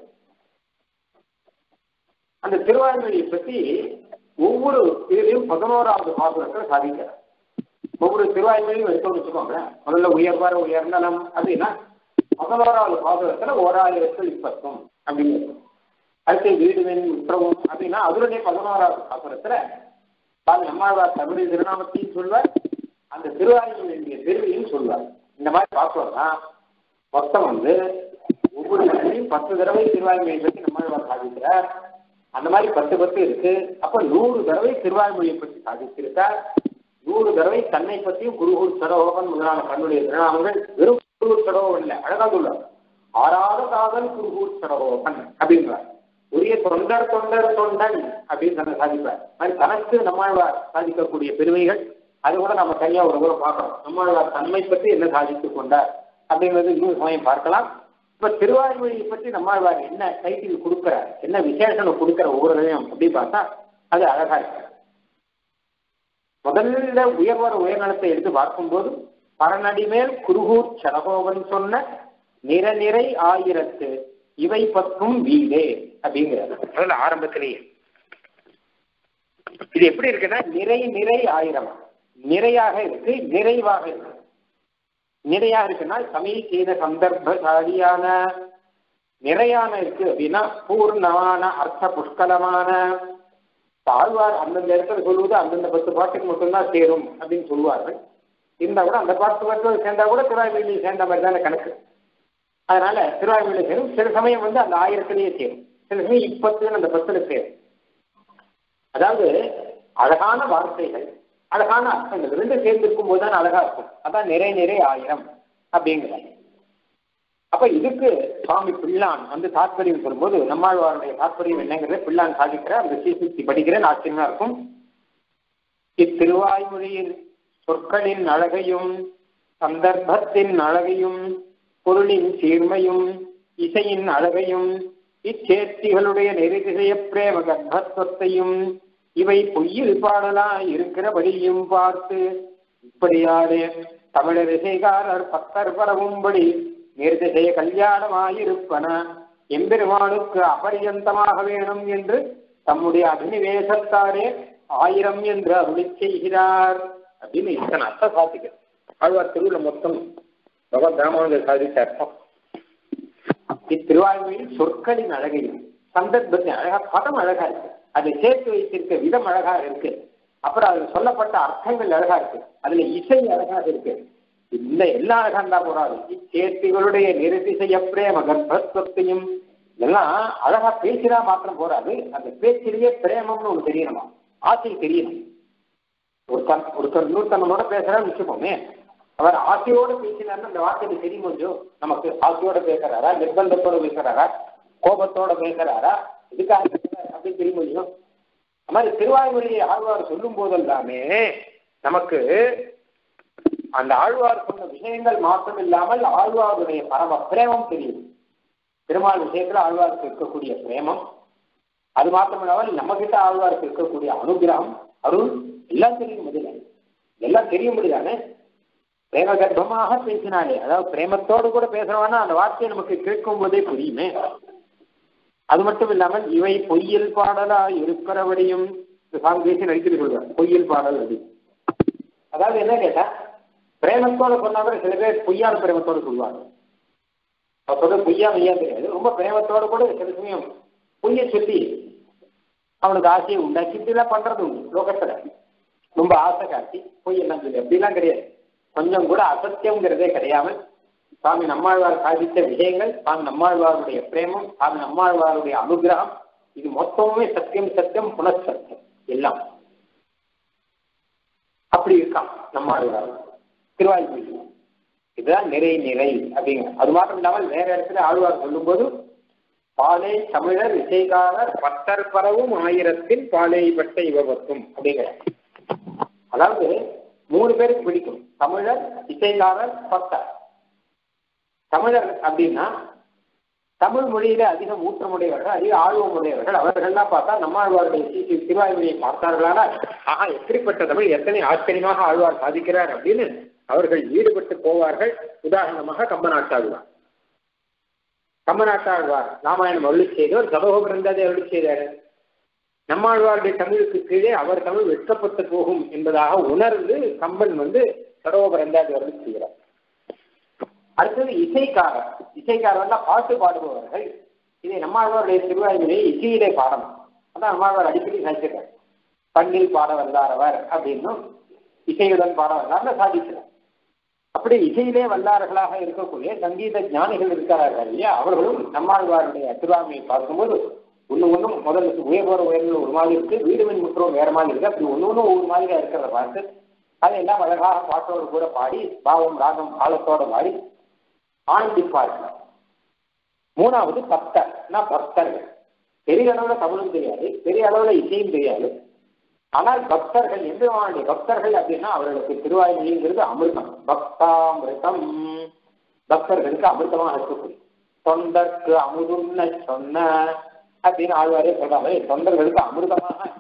அந்த திருவாய்மொழியை பற்றி ஒவ்வொரு இதுலையும் 11வது பாசுரத்தில் சாதிக்கிறார். ஒவ்வொரு திருவாய்மொழியும் எடுத்தோம்னு வச்சுக்கோங்க, முதல்ல உயர்வார உயர்ந்தனம் அப்படின்னா 11வது பாசுரத்துல 1020 அப்படிங்கிறது. அடுத்து வீடுவன் உற்றவும் அப்படின்னா அதுலயே 11வது பாசுரத்துல சுவாமி நம்மாழ்வார் தமிழ் திருநாமத்தையும் சொல்வார், அந்த திருவாய்மொழியுடைய பெருமையும் சொல்வார். இந்த மாதிரி பார்த்தோம்னா மொத்தம் ஒவ்வொரு இடத்துலையும் 10 தடவை திருவாய்மொழியை பற்றி நம்மாழ்வார் சாதிக்கிறார். அந்த மாதிரி 10 இருக்கு. அப்ப 100 தடவை திருவாய்மொழியை பற்றி சாதித்திருக்கார். 100 தடவை தன்னை பற்றியும் குருகூர் சடோகன் முதலான தன்னுடைய திருநாமங்கள் வெறும் குருகூர் சடோகன் இல்லை, அழகா சொல்றார். ஆறாத காதல் குருகூர் சடோகன் அப்படின்றார். உரிய தொண்டர் தொண்டர் தொண்டன் அப்படின்னு தன்னை சாதிப்பார். மாதிரி தனக்கு நம்மாழ்வார் சாதிக்கக்கூடிய பெருமைகள் அது கூட நம்ம தனியா ஒரு முறை பார்க்கணும். நம்மாழ்வார் தன்மை பற்றி என்ன சாதித்துக் கொண்டார் அப்படிங்கிறது இன்னொரு சமயம் பார்க்கலாம். இப்ப திருவாய்மொழியை பற்றி நம்மாழ்வார் என்ன டைட்டில் கொடுக்கிறார், என்ன விசேஷம் கொடுக்கிற ஒவ்வொரு அப்படின்னு பார்த்தா அது அழகா இருக்கு. முதல்ல உயர்வர உயர்நலத்தை எடுத்து பார்க்கும்போது பரநடி மேல் குருகூர் சடகோவன் சொன்ன நிறை ஆயிரத்து இவை பத்தும் வீடே அப்படிங்கிறது முதல்ல ஆரம்பத்திலேயே. இது எப்படி இருக்குன்னா நிறை ஆயிரம், நிறையாக இருக்கு, நிறைவாக இருக்கு. நிறையாக இருக்குன்னா சமீச்சீன சந்தர்ப்பசாலியான, நிறையான இருக்கு அப்படின்னா பூர்ணமான அர்த்த புஷ்கலமான. ஆழ்வார் அந்தந்த இடத்துல சொல்லுவது அந்தந்த 10 பாட்டுக்கு மட்டும்தான் சேரும் அப்படின்னு சொல்லுவார்கள். இருந்தா கூட அந்த 10 பாட்டு சேர்ந்தா கூட திருவாய்மொழியில் சேர்ந்த மாதிரி தானே கணக்கு. அதனால திருவாய்மொழியில் சேரும். சில சமயம் வந்து அந்த 1000த்திலேயே சேரும், சில சமயம் 20 அந்த 10ல சேரும். அதாவது அழகான வார்த்தைகள், அழகான அர்த்தங்கள் ரெண்டு சேர்ந்து இருக்கும் போதுதான் அழகா இருக்கும். அதான் நிறை ஆயிரம் அப்படிங்கிறாங்க. அப்ப இதுக்கு சுவாமி பிள்ளான் வந்து தாற்பயம் சொல்லும்போது நம்மாழ்வாருடைய தாற்பயம் என்னங்கிறத பிள்ளான் சாதிக்கிற அந்த சீசுத்தி படிக்கிறேன், ஆச்சரியமா இருக்கும். இத்திருவாய்மொழியின் சொற்களின் அழகையும் சந்தர்ப்பத்தின் அழகையும் பொருளின் சீர்மையும் இசையின் அழகையும் இச்சேர்த்திகளுடைய நெறிதிசைய பிரேம கர்ப்பத்துவத்தையும் இவை பொய்யில் பாடலா இருக்கிறபடியும் பார்த்து இப்படியாலே தமிழர் இசைக்காரர் பத்தர் பரவும்படி நிர்திசைய கல்யாணமாயிருப்பன எம்பெருமானுக்கு அபரியந்தமாக வேணும் என்று தம்முடைய அபினிவேசத்தாரே 1000 என்று அருளி செய்கிறார் அப்படின்னு இத்தனை அர்த்தம் சாதிக்கிறது. ஆழ்வார் திருவுள்ள மொத்தம் பகவத் ராமானுஜர் சாதித்த அர்த்தம். இத்திருவாய்மொழியில் சொற்களின் அழகையும் சந்தர்ப்பத்தின் அழகா, பதம் அழகா இருக்கு, அதை சேர்த்து வைத்திருக்க விதம் அழகா இருக்கு, அப்புறம் அதுல சொல்லப்பட்ட அர்த்தங்கள் அழகா இருக்கு, அதுல இசை அழகாக இருக்கு. இந்த எல்லா அழகா இருந்தா போறாது, இச்சேர்த்திகளுடைய நிறுதிசைய பிரேம கர்ப்பத்துவத்தையும் இதெல்லாம் அழகா பேசினா மாத்திரம் போறாது, அந்த பேச்சிலேயே பிரேமம்னு ஒண்ணு தெரியணுமா, ஆசை தெரியணும். ஒருத்தர் இன்னொருத்தனோட பேசுறான்னு வச்சுப்போமே, அவர் ஆசையோட பேசினார்னு அந்த வார்த்தைக்கு தெரியும். கொஞ்சம் நமக்கு ஆசையோட பேசுறாரா, நிர்பந்தத்தோட பேசுறாரா, கோபத்தோட பேசுறாரா, இதுக்காக அப்படின்னு தெரிய முடியும். அது மாதிரி திருவாய்மொழியை ஆழ்வார் சொல்லும் போதெல்லாமே நமக்கு அந்த ஆழ்வார் சொன்ன விஷயங்கள் மாற்றம் இல்லாமல் ஆழ்வாருடைய பரம பிரேமம் தெரியும். பெருமாள் விஷயத்துல ஆழ்வாருக்கு இருக்கக்கூடிய பிரேமம், அது மாத்திரம் இல்லாமல் நம்ம கிட்ட ஆழ்வாருக்கு இருக்கக்கூடிய அனுகிரகம், அருள் எல்லாம் தெரியும். முதல்ல எல்லாம் தெரிய முடியாதானே, பிரேம கர்ப்பமாக பேசினாலே, அதாவது பிரேமத்தோடு கூட பேசுறவானா அந்த வார்த்தையை நமக்கு கேட்கும் போதே புரியுமே. அது மட்டும் இல்லாமல் இவை பொய்யில் பாடலா இருக்கிறபடியும் சாங்கேசி நடிக்கிட்டு சொல்றாரு. பொய்யில் பாடல் அது அதாவது என்ன கேட்டா, பிரேமத்தோட சொன்னாலும் சில பேர் பொய்யான பிரேமத்தோடு சொல்லுவாங்க. அவர் சொல்ற பொய்யா மையா தெரியாது, ரொம்ப பிரேமத்தோட கூட சில சமயம் பொய்ய சொல்லி அவனுக்கு ஆசையை உண்டாக்கி இப்படிலாம் பண்றது உண்டு லோகத்துல. ரொம்ப ஆசை காட்டி பொய் எல்லாம் சொல்லி அப்படிலாம் கிடையாது. கொஞ்சம் கூட அசத்தியம்ங்கிறதே கிடையாமல் சுவாமி நம்மாழ்வார் சாதித்த விஷயங்கள், சுவாமி நம்மாழ்வாருடைய பிரேமம், சுவாமி நம்மாழ்வாருடைய அனுகிரகம், இது மொத்தமுமே சத்தியம் சத்தியம் புனசத்தியம் எல்லாம் அப்படி இருக்கான் நம்மாழ்வார் திருவாய்மொழி. இதுதான் நிறை அப்படிங்கிற. அது மாத்திரம் இல்லாமல் வேற இடத்துல ஆழ்வார் சொல்லும்போது பாலை தமிழர் இசைக்காரர் பத்தர் பரவும் 1000 பாலை பட்ட இவபத்தும் அப்படிங்கிற. அதாவது 3 பேருக்கு பிடிக்கும், தமிழர், இசைக்காரர், பத்தர். தமிழர் அப்படின்னா தமிழ் மொழியில அதிக ஊற்றமுடையவர்கள், அதிக ஆர்வமுடையவர்கள். அவர்கள்லாம் பார்த்தா நம்மாழ்வாருடைய திருவாய்மொழியை பார்த்தார்களானால் ஆஹா எப்படிப்பட்ட தமிழ், எத்தனை ஆச்சரியமாக ஆழ்வார் சாதிக்கிறார் அப்படின்னு அவர்கள் ஈடுபட்டு போவார்கள். உதாரணமாக கம்பநாட்டாழ்வார். கம்பநாட்டாழ்வார் ராமாயணம் அருளி செய்தவர், சடகோபரந்தாதி அருளி செய்தார். நம்மாழ்வாருடைய தமிழுக்கு கீழே அவர் தமிழ் வெட்கப்பட்டு போகும் என்பதாக உணர்ந்து கம்பன் சடகோபரந்தாதி அருளி செய்கிறார். அடுத்தது இசைக்காரர். இசைக்காரர் பாட்டு பாடுபவர்கள். இதை நம்மாழ்வாருடைய திருவாய்மொழியை இசையிலே பாடணும். அதான் நம்மாழ்வார் அடிக்கடி சாதிக்கிறார். பண்ணில் பாட வல்லாரவர் அப்படின்னும் இசையுடன் பாட வல்லார்னு சாதிக்கிறார். அப்படி இசையிலே வல்லார்களாக இருக்கக்கூடிய சங்கீத ஞானிகள் இருக்கிறார்கள் இல்லையா, அவர்களும் நம்மாழ்வாருடைய திருவாய்மொழியை பார்க்கும்போது ஒன்றும் முதல்ல உயர்வோர் உயர்ந்த ஒரு மாதிரி இருக்கு, வீடுவின் முற்றோம் வேற மாதிரி இருக்கு. அப்படி ஒவ்வொரு மாதிரியா இருக்கிறத பார்த்து அதையெல்லாம் அழகாக பாட்டோடு கூட பாடி பாவம் ராகம் காலத்தோட பாடி ஆனந்திப்பார்கள். 3வது பக்தர்னா பக்தர்கள். பெரிய அளவுல தமிழும் தெரியாது, பெரிய அளவுல இசையும் தெரியாது. ஆனால் பக்தர்கள், எம்பெருமானுடைய பக்தர்கள் அப்படின்னா அவர்களுக்கு திருவாய்மொழிங்கிறது அமிர்தம், பக்தாமிருதம். பக்தர்களுக்கு அமிர்தமாக இருக்கக்கூடிய, தொண்டர்க்கு அமுதுன்னு சொன்ன அப்படின்னு ஆழ்வாரே சொல்றாங்க. தொண்டர்களுக்கு அமிர்தமாக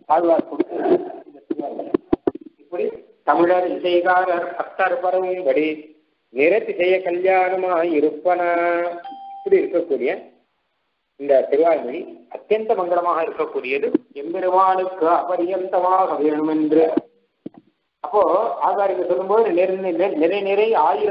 ஆழ்வார் கொடுத்து இந்த திருவாரூர் இப்படி தமிழர் இசைகாரர் பக்தர் பரவும்படி நிறத்திசைய கல்யாணமாய் இருப்பன இப்படி இருக்கக்கூடிய இந்த திருவாய்மொழி அத்தியந்த மங்களமாக இருக்கக்கூடியது. எம்பெருமானுக்கு அபரியந்தமாக வேணும் என்று அப்போ ஆகாரிக்கு சொல்லும்போது நிறை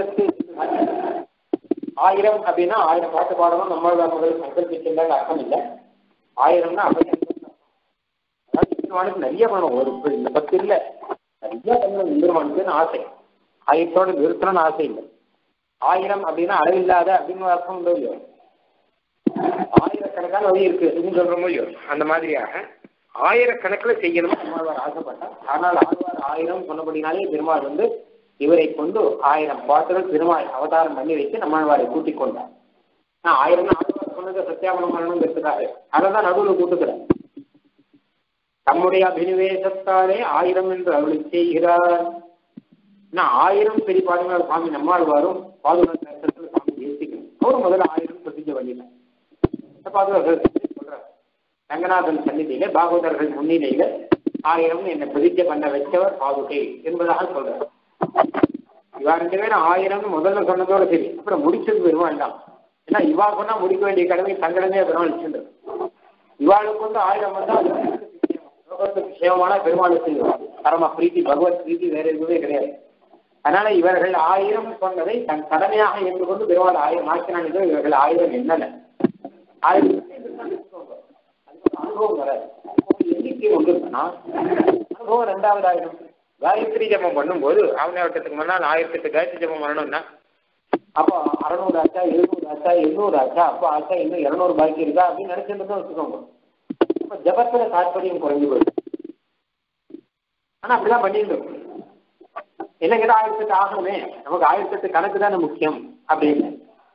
1000 அப்படின்னா 1000 பாட்டு பாடணும் நம்மளோட முதல் சங்கல்பிக்கின்ற அர்த்தம் இல்லை. 1000னா அதாவது எம்பெருமானுக்கு நிறைய பண்ணணும். ஒரு 10 இல்லை நிறைய பண்ணணும் எம்பெருமானுக்குன்னு ஆசை. 1000தோடு நிறுத்தணும்னு ஆசை இல்லை. 1000 அப்படின்னா அளவில்லாத அப்படின்னு அர்த்தம் உண்டு இல்லையோ. 1000கணக்கான வழி இருக்கு அப்படின்னு சொல்ற முடியோ. அந்த மாதிரியாக 1000கணக்கில் செய்யணும் பெருமாள் ஆசைப்பட்டார். ஆனால் ஆழ்வார் 1000 சொன்னபடினாலே பெருமாள் இவரை கொண்டு 1000 பாட்டுகள் பெருமாள் அவதாரம் பண்ணி வைத்து நம்மாழ்வாரை கூட்டிக் கொண்டார். 1000 ஆழ்வார் சொன்னது சத்தியாபனம் பண்ணணுங்கிறதுக்காக அதைதான் நடுவில் கூட்டுக்கிறார். தம்முடைய அபினிவேசத்தாலே 1000 என்று அருளி செய்கிறார். 1000 பெரிய பாடுகள் சுவாமி நம்மாழ்வாரும் பாதுகாப்பு தரிசனத்தில் சுவாமி ஏற்றிக்கணும். அவரும் முதல்ல 1000 பிரசித்த வழியில பாதுகாப்பு சொல்றார். ரங்கநாதன் சன்னிதியில பாகவதர்கள் முன்னிலையில 1000 என்னை பிரதிஜை பண்ண வச்சவர் பாதுகை என்பதாக சொல்றார். இவா 2 பேரும் 1000 முதல்ல சொன்னதோட சரி, அப்புறம் முடிச்சது பெருமாள் தான். ஏன்னா இவா சொன்னா முடிக்க வேண்டிய கடமை சங்கடமே பெருமாள் வச்சுருந்தது. இவாளுக்கு 1000 வந்தால் லோகத்துக்கு விஷயமான பெருமாள் செய்வார். பரம பிரீத்தி பகவத் பிரீத்தி வேற எதுவுமே கிடையாது. அதனால இவர்கள் 1000 சொன்னதை தன் கடமையாக ஏற்றுக்கொண்டு பெருமாள் 1000 ஆக்கினான். இவர்கள் 1000 என்னல 1000 அனுபவம் வராது. எண்ணிக்கை ஒன்றுனா அனுபவம் 2000. காயத்ரி ஜபம் பண்ணும்போது ஆவணத்துக்கு முன்னால் 1008 காயத்ரி ஜபம் பண்ணணும்னா அப்போ 600 ஆச்சா 700 ஆச்சா 800 ஆச்சா அப்போ ஆச்சா இன்னும் 200 பாக்கி இருக்கா அப்படின்னு நினைச்சிட்டு தான் வச்சுக்கோங்க. இப்போ ஜபத்துல தாற்பயம் குறைஞ்சு போயிடும். ஆனா அப்படிலாம் பண்ணிட்டு என்ன கேட்டா 1008 ஆகணுமே, நமக்கு 1008 கணக்கு தானே முக்கியம் அப்படின்னு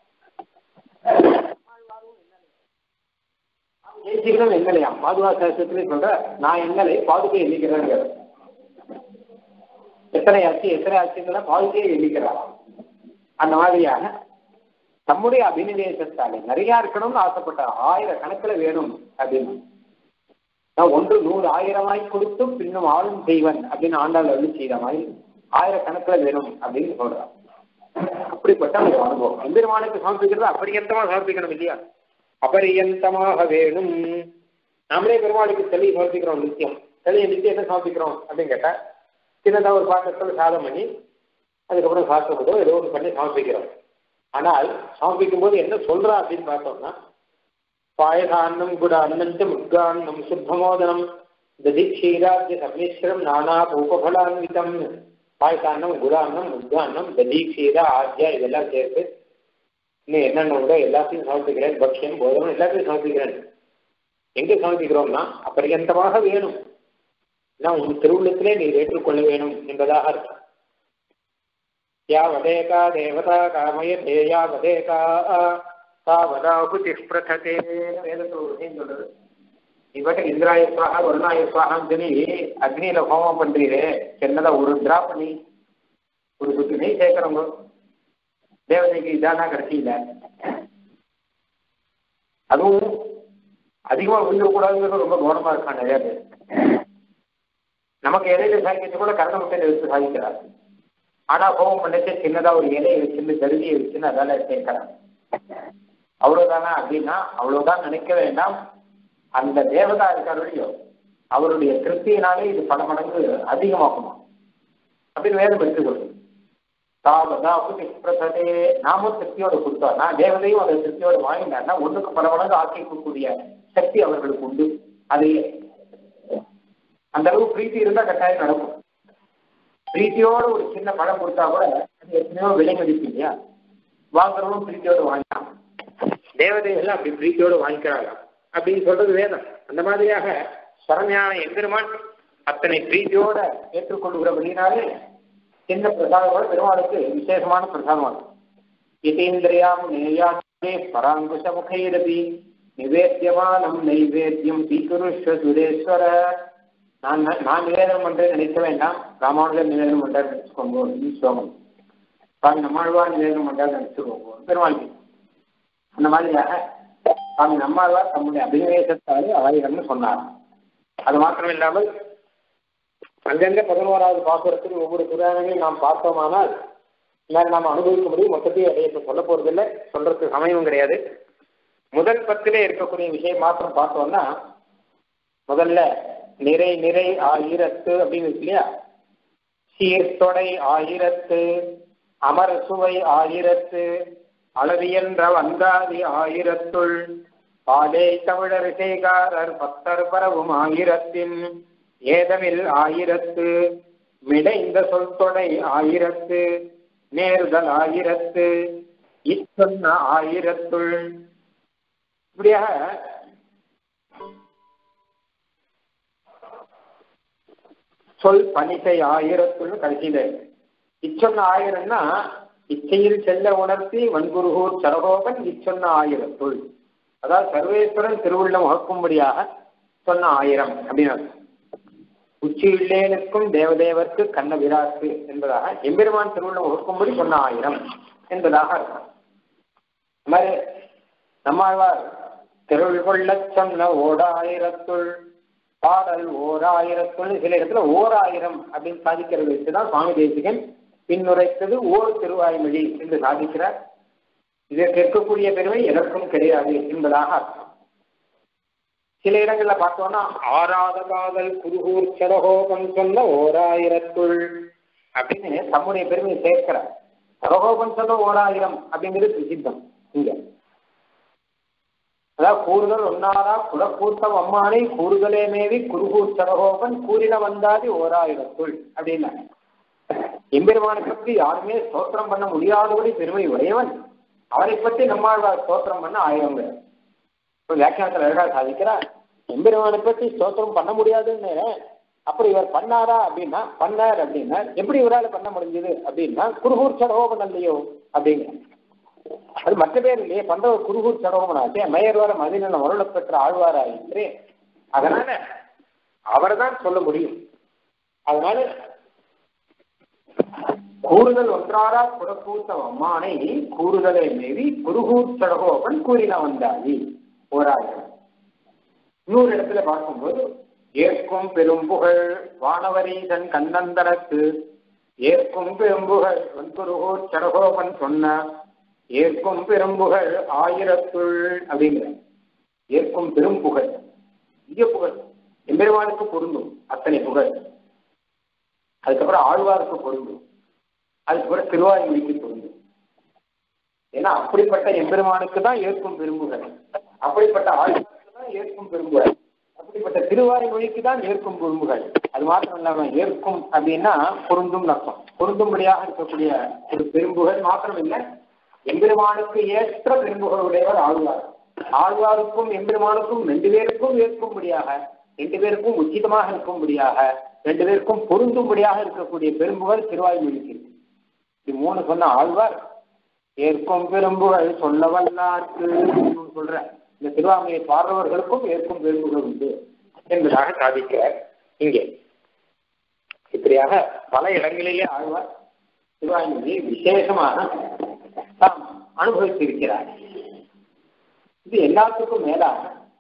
ஜெயிச்சுக்கணும். எங்களையா பாதுகாப்பு சொல்ற நான் எங்களை பாதுகை எண்ணிக்கிறேன். எத்தனை ஆச்சுன்னா பாதுகையை எண்ணிக்கிறாராம். அந்த மாதிரியாக தம்முடைய அபினிவேசத்தாலே நிறைய இருக்கணும்னு ஆசைப்பட்டார். 1000 கணக்குல வேணும் அப்படின்னு 1 100 1000 கொடுத்தும் பின்னும் ஆளும் செய்வன் அப்படின்னு ஆண்டாள் செய்த மாதிரி 1000 கணக்குல வேணும் அப்படின்னு சொல்றான். அப்படிப்பட்ட ஒரு அனுபவம் எம்பெருமானுக்கு சமர்ப்பிக்கிறது அப்பரியந்தமா சமர்ப்பிக்கணும் இல்லையா? அபரியந்தமாக வேணும். நம்மளே பெருமாளுக்கு தெளி சமர்ப்பிக்கிறோம். நித்தியம் என்ன சமர்ப்பிக்கிறோம் அப்படின்னு கேட்டா சின்னதாக ஒரு பாத்திரத்தில் சாதம் பண்ணி அதுக்கப்புறம் சாப்பிட்டதோ ஏதோ ஒன்று பண்ணி சமர்ப்பிக்கிறோம். ஆனால் சமர்ப்பிக்கும் போது என்ன சொல்றா அப்படின்னு பார்த்தோம்னா பாயசான்னம் குட அன்னஞ்ச முத்கான்னம் சுத்தமோதனம் ததிக்ஷீராஜ்ய சம்மிஸ்ரம் நானா பூபலான்விதம். பாயசான்னம் குடான்னம் முத்கான்னம் ததிக்ஷீரா ஆஜ்யா இதெல்லாம் சேர்த்து இன்னும் என்னென்ன உண்டோ எல்லாத்தையும் சமர்ப்பிக்கிறேன். பக்ஷம் போதனம் எல்லாத்தையும் சமர்ப்பிக்கிறேன். எங்கே சமர்ப்பிக்கிறோம்னா அப்பரியந்தமாக வேணும். உன் திருவுள்ளத்திலே நீர் ஏற்றுக்கொள்ள வேணும் என்பதாக அர்த்தம். யா வதேகா தேவதா காமய தேயா வதேகா பிரதே வேதத்தில் ஒரு விஷயம் சொல்றது. இவட்ட இந்திராயஸ்வாக வருணாயஸ்வாகம் சொல்லி அக்னியில ஹோமம் பண்றீரே சின்னதா ஒரு டிராப் பண்ணி ஒரு சுத்தி நெய் சேர்க்கிறவங்க தேவதைக்கு இதானா கிடைச்சில. அதுவும் அதிகமா விழுந்துடக்கூடாதுங்கிறது ரொம்ப கவனமா இருக்கான் நிறைய பேர். நமக்கு இலையில சாய்க்கிறது கூட கரண்ட முட்டையில வச்சு சாதிக்கிறார். ஆனா ஹோமம் பண்ணிட்டு சின்னதா ஒரு இலையை வச்சுன்னு தருவியை வச்சுன்னு அதால சேர்க்கிறார். அவ்வளவுதானா அப்படின்னா அவ்வளவுதான் நினைக்க வேண்டாம். அந்த தேவதா இருக்காருடையோ அவருடைய திருப்தியினாலே இது பல மடங்கு அதிகமாகணும் அப்படின்னு வேதம் எடுத்துக்கொள்ளும். நாமும் திருப்தியோட கொடுத்தோம்னா தேவதையும் அதை திருப்தியோட வாங்கினார்னா ஒன்றுக்கு பல மடங்கு ஆக்கிக்கக்கூடிய சக்தி அவர்களுக்கு உண்டு. அதையே அந்த அளவு பிரீத்தி இருந்தா கட்டாயம் நடக்கும். பிரீத்தியோட ஒரு சின்ன பழம் கொடுத்தா கூட அது எத்தனையோ விலை மதிப்பு இல்லையா? வாங்குறவங்களும் பிரீத்தியோட வாங்கிக்கலாம். தேவதைகள் அப்படி பிரீத்தியோட வாங்கிக்கிறாங்க அப்படின்னு சொல்றது வேதம். அந்த மாதிரியாக சரமையான எம்பெருமான் அத்தனை பிரீத்தியோட ஏற்றுக்கொள்கிறபடினாலே சின்ன பிரசாதம் பெருமாளுக்கு விசேஷமான பிரசாதமாகும். யதீந்திரியாம் நேயாத்மே பராங்குஷ முகைரபி நிவேத்தியமானம் நைவேத்தியம் ஸ்வீகுருஷ்வ சுரேஸ்வர. நான் நிவேதனம் பண்றேன்னு நினைக்க வேண்டாம். ராமானுஜர் நிவேதனம் பண்றாரு நினைச்சுக்கோங்க. ஸ்லோகம் சுவாமி நம்மாழ்வார் நிவேதனம் பண்றாரு நினைச்சுக்கோங்க பெருமாளுக்கு. அந்த மாதிரியாக சுவாமி நம்மாழ்வார் தம்முடைய அபிநிவேசத்தாலே 1000 சொன்னார். அது மாத்திரம் இல்லாமல் அங்கங்க 11வது பாசுரத்தில் ஒவ்வொரு புராணங்களையும் நாம் பார்த்தோமானால் நாம் அனுபவிக்க முடியும். மொத்தத்தையும் அதை சொல்ல போறதில்லை, சொல்றதுக்கு சமயமும் கிடையாது. முதல் 10 இருக்கக்கூடிய விஷயம் மாத்திரம் பார்த்தோம்னா, முதல்ல நிறை நிறை ஆயிரத்து அப்படின்னு இருக்கு இல்லையா, சீர்தொடை ஆயிரத்து, அமர் சுவை ஆயிரத்து, அளவியன்ற வந்தாதி ஆயிரத்துள், பாலே தமிழர் சேகாரர் பத்தர் பரவும் ஆயிரத்தின், ஏதமில் ஆயிரத்து, மிடைந்த சொல்தொடை ஆயிரத்து, நேருதல் ஆயிரத்து, இச்சொன்ன ஆயிரத்துள். இப்படியாக சொல் பனிசை ஆயிரத்துள் கடைசியில இச்சொன்ன ஆயிரம்னா இச்சையில் செல்ல உணர்த்தி வன்குருகூர் சரகோபன் இச்சொன்ன ஆயிரத்துள், அதாவது சர்வேஸ்வரன் திருவுள்ளம் வகுக்கும்படியாக சொன்ன 1000 அப்படின்னு. உச்சியுள்ளேனுக்கும் தேவதேவர்க்கு கண்ண விராட்டு என்பதாக எம்பெருமான் திருவுள்ளம் வகுக்கும்படி சொன்ன 1000 என்பதாக இருக்கும். இந்த மாதிரி நம்மாழ்வார் திருள் கொள்ள சொன்ன ஓராயிரத்துள் பாடல் 1000 சில இடத்துல 1000 அப்படின்னு சாதிக்கிறது வச்சுதான் சுவாமி தேசிகன் பின்னுரைத்தது ஓர் திருவாய்மொழி என்று சாதிக்கிறார். இதற்கு இருக்கக்கூடிய பெருமை எதற்கும் கிடையாது என்பதாக அர்த்தம். சில இடங்கள்ல பார்த்தோம்னா ஆராத காதல் குருகூர் சரகோபன் சொன்ன 1000 அப்படின்னு தம்முடைய பெருமையை சேர்க்கிறார். சரகோபன் சொன்ன 1000 அப்படிங்கிறது பிரசித்தம். இங்க அதாவது கூறுதல் ஒன்னாரா குலக்கூத்தம் அம்மானை கூறுதலே மேவி குருகூர் சரகோபன் கூறின வந்தாதி 1000 அப்படின்னா எம்பெருமானை பற்றி யாருமே ஸ்தோத்திரம் பண்ண முடியாதபடி பெருமை உடையவன், அவரை பற்றி நம்மாழ்வார் ஸ்தோத்திரம் பண்ண 1000. வியாக்கியானத்தில் அழகா சாதிக்கிறார், எம்பெருமானை பற்றி ஸ்தோத்திரம் பண்ண முடியாதுன்னு அப்படி இவர் பண்ணாரா அப்படின்னா பண்ணார் அப்படின்னா எப்படி இவரால் பண்ண முடிஞ்சது அப்படின்னா குருகூர் சரகோபன் இல்லையோ அப்படிங்கிற. அது மற்ற பேர் இல்லையே, பண்ற ஒரு குருகூர் சரகோபனாச்சே, மயர்வார மதின மருள பெற்ற ஆழ்வாராயிற்று. அதனால அவர் தான் சொல்ல முடியும். அதனால கூறுதல் ஒன்றாரா குலக்கூத்தம் அம்மானை கூறுதலை மேவி குருகூர் சரகோபன் கூறின வந்தாதி 1000. இன்னொரு இடத்துல பார்க்கும்போது ஏற்கும் பெரும் புகழ் வானவரீசன் கண்ணந்தனத்து ஏற்கும் பெரும்புகழ் வன்குருகூர் சரகோபன் சொன்ன ஏற்கும் பெரும்புகழ் 1000 அப்படிங்கிற. ஏற்கும் பெரும் புகழ் இங்க புகழ் எம்பெருமானுக்கு பொருந்தும் அத்தனை புகழ். அதுக்கப்புறம் ஆழ்வாருக்கு பொருந்தும், அதுக்கப்புறம் திருவாய்மொழிக்கு பொருந்தும். ஏன்னா அப்படிப்பட்ட எம்பெருமானுக்கு தான் ஏற்கும் பெரும்புகழ், அப்படிப்பட்ட ஆழ்வாருக்கு தான் ஏற்கும் பெரும்புகழ், அப்படிப்பட்ட திருவாய்மொழிக்கு தான் ஏற்கும் பெரும்புகழ். அது மாத்திரம் இல்லாம ஏற்கும் அப்படின்னா பொருந்தும் அர்த்தம். பொருந்தும்படியாக இருக்கக்கூடிய ஒரு பெரும்புகழ் மாத்திரம் இல்லை, எம்பெருமானுக்கு ஏற்ற பெரும்புகழ் உடையவர் ஆழ்வார். ஆழ்வாருக்கும் எம்பெருமானுக்கும் 2 பேருக்கும் ஏற்கும்படியாக, 2 பேருக்கும் உச்சிதமாக இருக்கும்படியாக, 2 பேருக்கும் பொருந்தும்படியாக இருக்கக்கூடிய பெரும்புகழ் திருவாய்மொழிக்கு. இது 3 சொன்ன ஆழ்வார் ஏற்கும் பெரும்புகழ் சொல்ல வல்லார்க்கு சொல்ற இந்த திருவாமையை பாடுறவர்களுக்கும் ஏற்கும் பெரும்புகழ் உண்டு என்பதாக சாதிக்கிறார். இங்கே இப்படியாக பல இடங்களிலே ஆழ்வார் திருவாய்மொழியை விசேஷமாக தாம் அனுபவித்திருக்கிறார். இது எல்லாத்துக்கும் மேலாக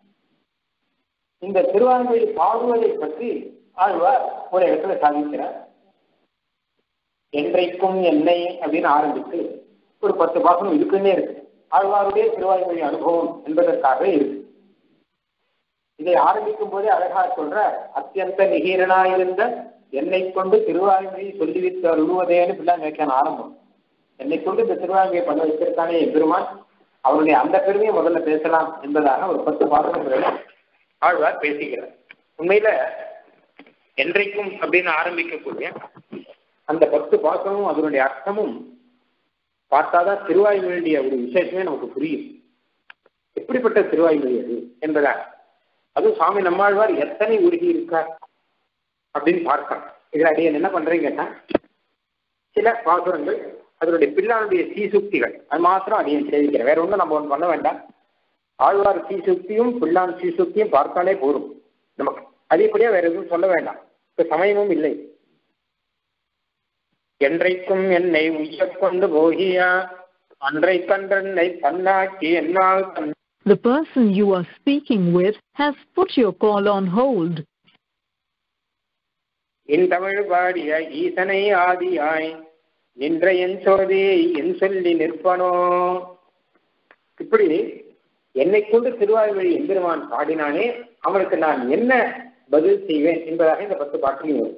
இந்த திருவாய்மொழி பாடுவதை பற்றி ஆழ்வார் ஒரு இடத்துல சாதிக்கிறார். என்றைக்கும் என்னை அப்படின்னு ஆரம்பித்து ஒரு 10 பாசனம் இதுக்குன்னே இருக்கு. ஆழ்வாருடைய திருவாய்மொழி அனுபவம் என்பதற்காக இருக்கு. இதை ஆரம்பிக்கும் போதே அழகா சொல்ற அத்தியந்த நிகீரனாயிருந்த என்னை கொண்டு திருவாய்மொழி சொல்லிவித்து அருள்வதேன்னு பிள்ளாங்க வைக்கான ஆரம்பம். என்னை கொண்டு இந்த திருவாய்மொழியை பண்ண வச்சிருக்கானே எம்பெருமான், அவருடைய அந்த பெருமையை முதல்ல பேசலாம் என்பதாக ஒரு 10 பாசனங்களை ஆழ்வார் பேசுகிறார். உண்மையில என்றைக்கும் அப்படின்னு ஆரம்பிக்கக்கூடிய அந்த 10 பாசமும் அதனுடைய அர்த்தமும் பார்த்தாதான் திருவாய்மொழிய ஒரு விசேஷமே நமக்கு புரியும். எப்படிப்பட்ட திருவாய்மொழி அது என்பதாக. அதுவும் சுவாமி நம்மாழ்வார் எத்தனை உருகி இருக்கார் அப்படின்னு பார்க்கலாம். இதில் அடியே என்ன பண்றேன்னு கேட்டா, சில பாசுரங்கள் அதனுடைய பிள்ளானுடைய சீசுக்திகள் அது மாத்திரம் அடியே சேவிக்கிறேன். வேற ஒன்றும் நம்ம ஒன்று பண்ண வேண்டாம். ஆழ்வார் சீசுக்தியும் பிள்ளான் சீசுக்தியும் பார்த்தாலே போரும் நமக்கு. அதிகப்படியா வேற எதுவும் சொல்ல வேண்டாம், இப்ப சமயமும் இல்லை. என்றைக்கும் என்னை உய்யக்கொண்டு போகியா அன்றை கன்றென்னை பன்னாக்கி என்னால். The person you are speaking with has put your call on hold. இன் தமிழ் பாடிய ஈசனை ஆதியாய் நின்ற என் சோதியை என் சொல்லி நிற்பனோ. இப்படி என்னை கொண்டு திருவாய்மொழி எம்பெருமான் பாடினானே அவனுக்கு நான் என்ன பதில் செய்வேன் என்பதாக இந்த 10 பாட்டிலையும் வரும்.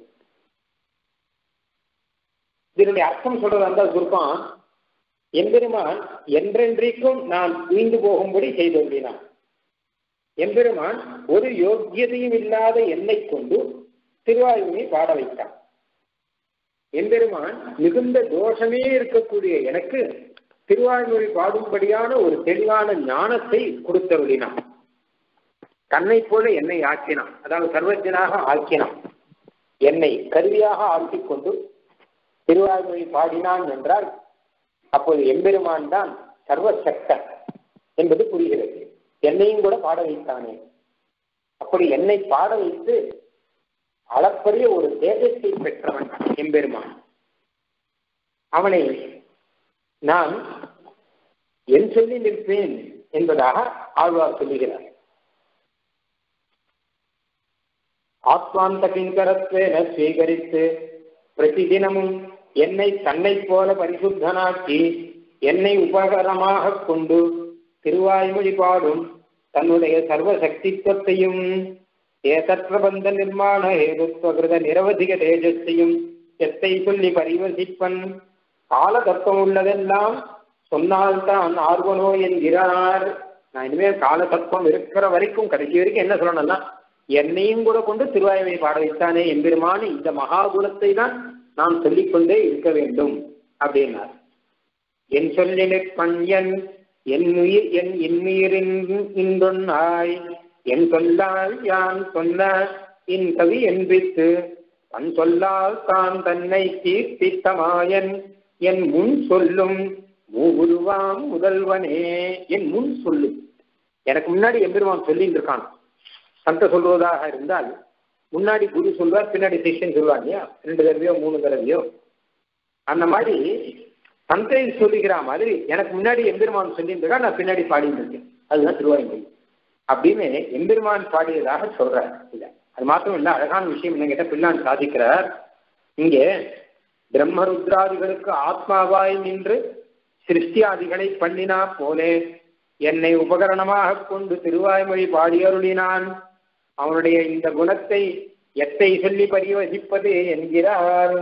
இதனுடைய அர்த்தம் சொல்றது அந்த குருப்பான், எம்பெருமான் என்றென்றைக்கும் நான் உயிர்ந்து போகும்படி செய்தோடினான். எம்பெருமான் ஒரு யோக்கியதையும் இல்லாத என்னை கொண்டு திருவாய்மொழியை பாட வைத்தான். எம்பெருமான் மிகுந்த தோஷமே இருக்கக்கூடிய எனக்கு திருவாய்மொழி பாடும்படியான ஒரு தெளிவான ஞானத்தை கொடுத்தருளினான். தன்னை போல என்னை ஆக்கினான், அதாவது சர்வஜனாக ஆக்கினான். என்னை கருவியாக ஆக்கிக் கொண்டு திருவாய்மொழி பாடினான் என்றால் அப்போது எம்பெருமான் தான் சர்வசக்தன் என்பது புரிகிறது. என்னையும் கூட பாட வைத்தானே. அப்படி என்னை பாட வைத்து அளப்பரிய ஒரு தேஜத்தை பெற்றவன் எம்பெருமான். அவனை நான் என் சொல்லி நிற்பேன் என்பதாக ஆழ்வார் சொல்லுகிறார். ஆத்மாந்த கிங்கரத்வேன ஸ்வீகரித்து பிரதிதினமும் என்னை தன்னை போல பரிசுத்தனாக்கி என்னை உபகரமாக கொண்டு திருவாய்மொழி பாடும் தன்னுடைய சர்வசக்தித்வத்தையும் ஏதற்ற நிர்மாண ஹேதுத்வகிருத நிரவதிக தேஜத்தையும் எத்தை சொல்லி பரிவசிப்பன் கால தத்துவம் உள்ளதெல்லாம் சொன்னால்தான் ஆர்வனோ என்கிறார். நான் இனிமேல் கால தத்துவம் இருக்கிற வரைக்கும் கடைசி வரைக்கும் என்ன சொல்லணும்னா என்னையும் கூட கொண்டு திருவாய்மொழி பாட வைத்தானே எம்பெருமான இந்த மகாகுணத்தை தான் நாம் சொல்லிக்கொண்டே இருக்க வேண்டும் அப்படின்னார். என் சொல்லினர் பஞ்சன் என் உயிர் என் இன்னுயிரின் இன்றொன்னாய் என் சொல்லால் யான் சொன்ன இன் கவி என்பித்து தன் சொல்லால் தான் தன்னை தீர்த்தித்தமாயன் என் முன் சொல்லும் மூவுருவாம் முதல்வனே. என் முன் சொல்லும், எனக்கு முன்னாடி எம்பெருமான் சொல்லிட்டு இருக்கான். சந்த சொல்வதாக இருந்தால் முன்னாடி குரு சொல்வார், பின்னாடி சிஷ்யன் சொல்வார் இல்லையா, 2 தடவையோ 3 தடவையோ. அந்த மாதிரி சந்தை சொல்லுகிற மாதிரி எனக்கு முன்னாடி எம்பெருமான் சொல்லிட்டு இருக்கா, நான் பின்னாடி பாடிட்டு இருக்கேன். அதுதான் திருவாய்மொழி அப்படின்னு எம்பெருமான் பாடியதாக சொல்றார். இல்ல அது மாத்திரம் இல்ல, அழகான விஷயம் என்ன கேட்ட பிள்ளான் சாதிக்கிறார். இங்கே பிரம்மருத்ராதிகளுக்கு ஆத்மாவாய் நின்று சிருஷ்டியாதிகளை பண்ணினா போலே என்னை உபகரணமாக கொண்டு திருவாய்மொழி பாடியருளினான். அவனுடைய இந்த குணத்தை எத்தை சொல்லி பரிவசிப்பது என்கிறார்.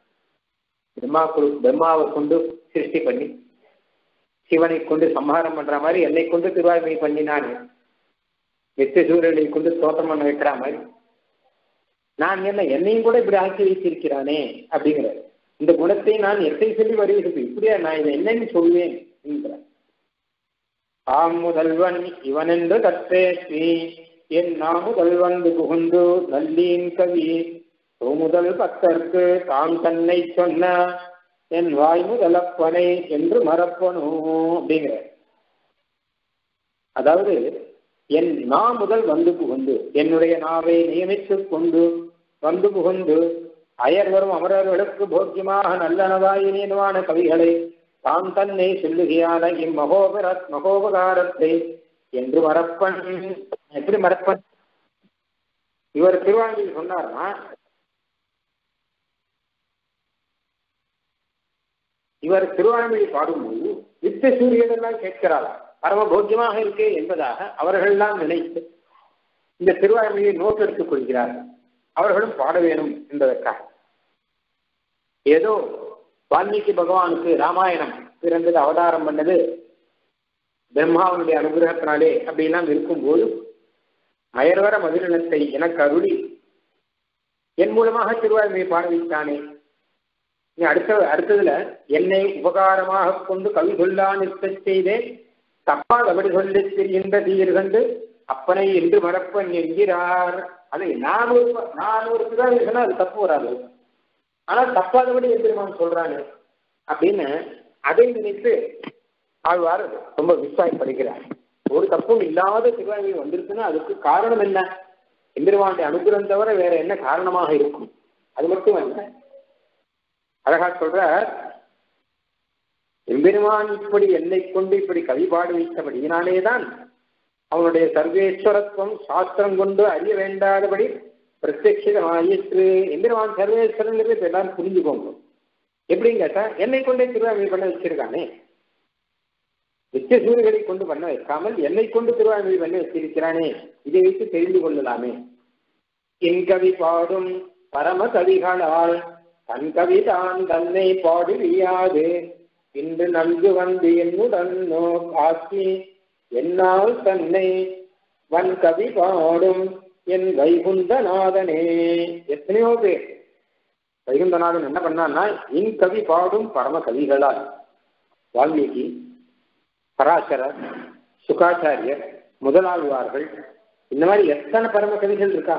பிரம்மாவை கொண்டு சிருஷ்டி பண்ணி சிவனை கொண்டு சம்ஹாரம் பண்ற மாதிரி என்னை கொண்டு திருவாய்மொழி பண்ணினான். நித்திய சூரியனை கொண்டு தோட்டம் பண்ண வைக்கிற மாதிரி நான் என்னையும் கூட இப்படி ஆக்கி வைத்திருக்கிறானே அப்படிங்கிற இந்த குணத்தை நான் எத்தை சொல்லி பரிவசிப்பேன், இப்படியா நான் இதை என்னன்னு சொல்வேன் என்கிறார். ஆம் முதல்வன் இவனென்று தற்றேற்றி என் நாமுதல்வன் புகுந்து நல்லீன் கவி முதல் பத்தற்கு தாம் தன்னை சொன்ன என் வாய் முதலப்பனை என்று மறப்பனோ அப்படிங்கிற. அதாவது என் நான் முதல் வந்து புகுந்து என்னுடைய நாவை நியமித்துக் கொண்டு வந்து புகுந்து அயர் வரும் அமரர்களுக்கு போக்கியமாக நல்லனவாயினேனுவான கவிகளை தாம் தன்னை சொல்லுகையான இம்மகோபகாரத்தை என்று மறப்பன். எப்படி மறப்பன்? இவர் திருவாங்கில் சொன்னார்னா இவர் திருவாய்மொழி பாடும்போது நித்திய சூரியனெல்லாம் கேட்கிறாரா, பரம போக்கியமாக இருக்கே என்பதாக அவர்கள்லாம் நினைத்து இந்த திருவாய்மொழியை நோட்டு எடுத்துக் கொள்கிறார்கள். அவர்களும் பாட வேணும் என்பதற்காக. ஏதோ வால்மீகி பகவானுக்கு ராமாயணம் பிறந்தது, அவதாரம் பண்ணது பிரம்மாவனுடைய அனுகிரகத்தினாலே அப்படிலாம் இருக்கும்போது அயர்வர மதுரினத்தை எனக்கு அருளி என் மூலமாக திருவாய்மொழியை பாட வைத்தானே. அடுத்ததுல என்னை உபகாரமாக கொண்டு கவி சொல்லா நிற்க செய்தே தப்பால் அப்படி சொல்லி தெரிகின்ற தீர்கண்டு அப்பனை என்று மறப்பன் என்கிறார். அது நான் ஒரு சொன்னா அது தப்பு வராது, ஆனால் தப்பாதபடி எம்பெருமான் சொல்றாங்க அப்படின்னு அதை நினைத்து ஆழ்வார் ரொம்ப விசாரிப்படுகிறார். ஒரு தப்பும் இல்லாத திருவாய்மொழி வந்திருக்குன்னா அதுக்கு காரணம் என்ன? எம்பெருமானுடைய அனுகிரகம் தவிர வேற என்ன காரணமாக இருக்கும்? அது மட்டும் அல்ல, அழகா சொல்ற எம்பெருமான் இப்படி என்னை கொண்டு இப்படி கவி பாடு வைத்தபடியினாலேதான் அவனுடைய சர்வேஸ்வரத்துவம் சாஸ்திரம் கொண்டு அறிய வேண்டாதபடி பிரத்யட்சிதமாயிற்று. எம்பெருமான் சர்வேஸ்வரன் எல்லாரும் புரிஞ்சுக்கோங்க. எப்படின்னு கேட்டா, என்னை கொண்டே திருவாய்மொழி பண்ண வச்சிருக்கானே, நித்திய சூரியர்களை கொண்டு பண்ண வைக்காமல் என்னை கொண்டு திருவாய்மொழி பண்ண வச்சிருக்கிறானே, இதை வைத்து தெரிந்து கொள்ளலாமே. என் கவி பாடும் பரம கவிகளால் தன் கவிதான் தன்னை பாடுவியாது இன்று நன்கு வந்து என்னுடன் ஆக்கி என்னால் தன்னை வன் கவி பாடும் என் வைகுந்தநாதனே. எத்தனையோ பேர் வைகுந்தநாதன் என்ன பண்ணான்னா, என் கவி பாடும் பரம கவிகளால் வால்மீகி, பராசரர், சுகாச்சாரியர், முதலாழ்வார்கள், இந்த மாதிரி எத்தனை பரம கவிகள் இருக்கா.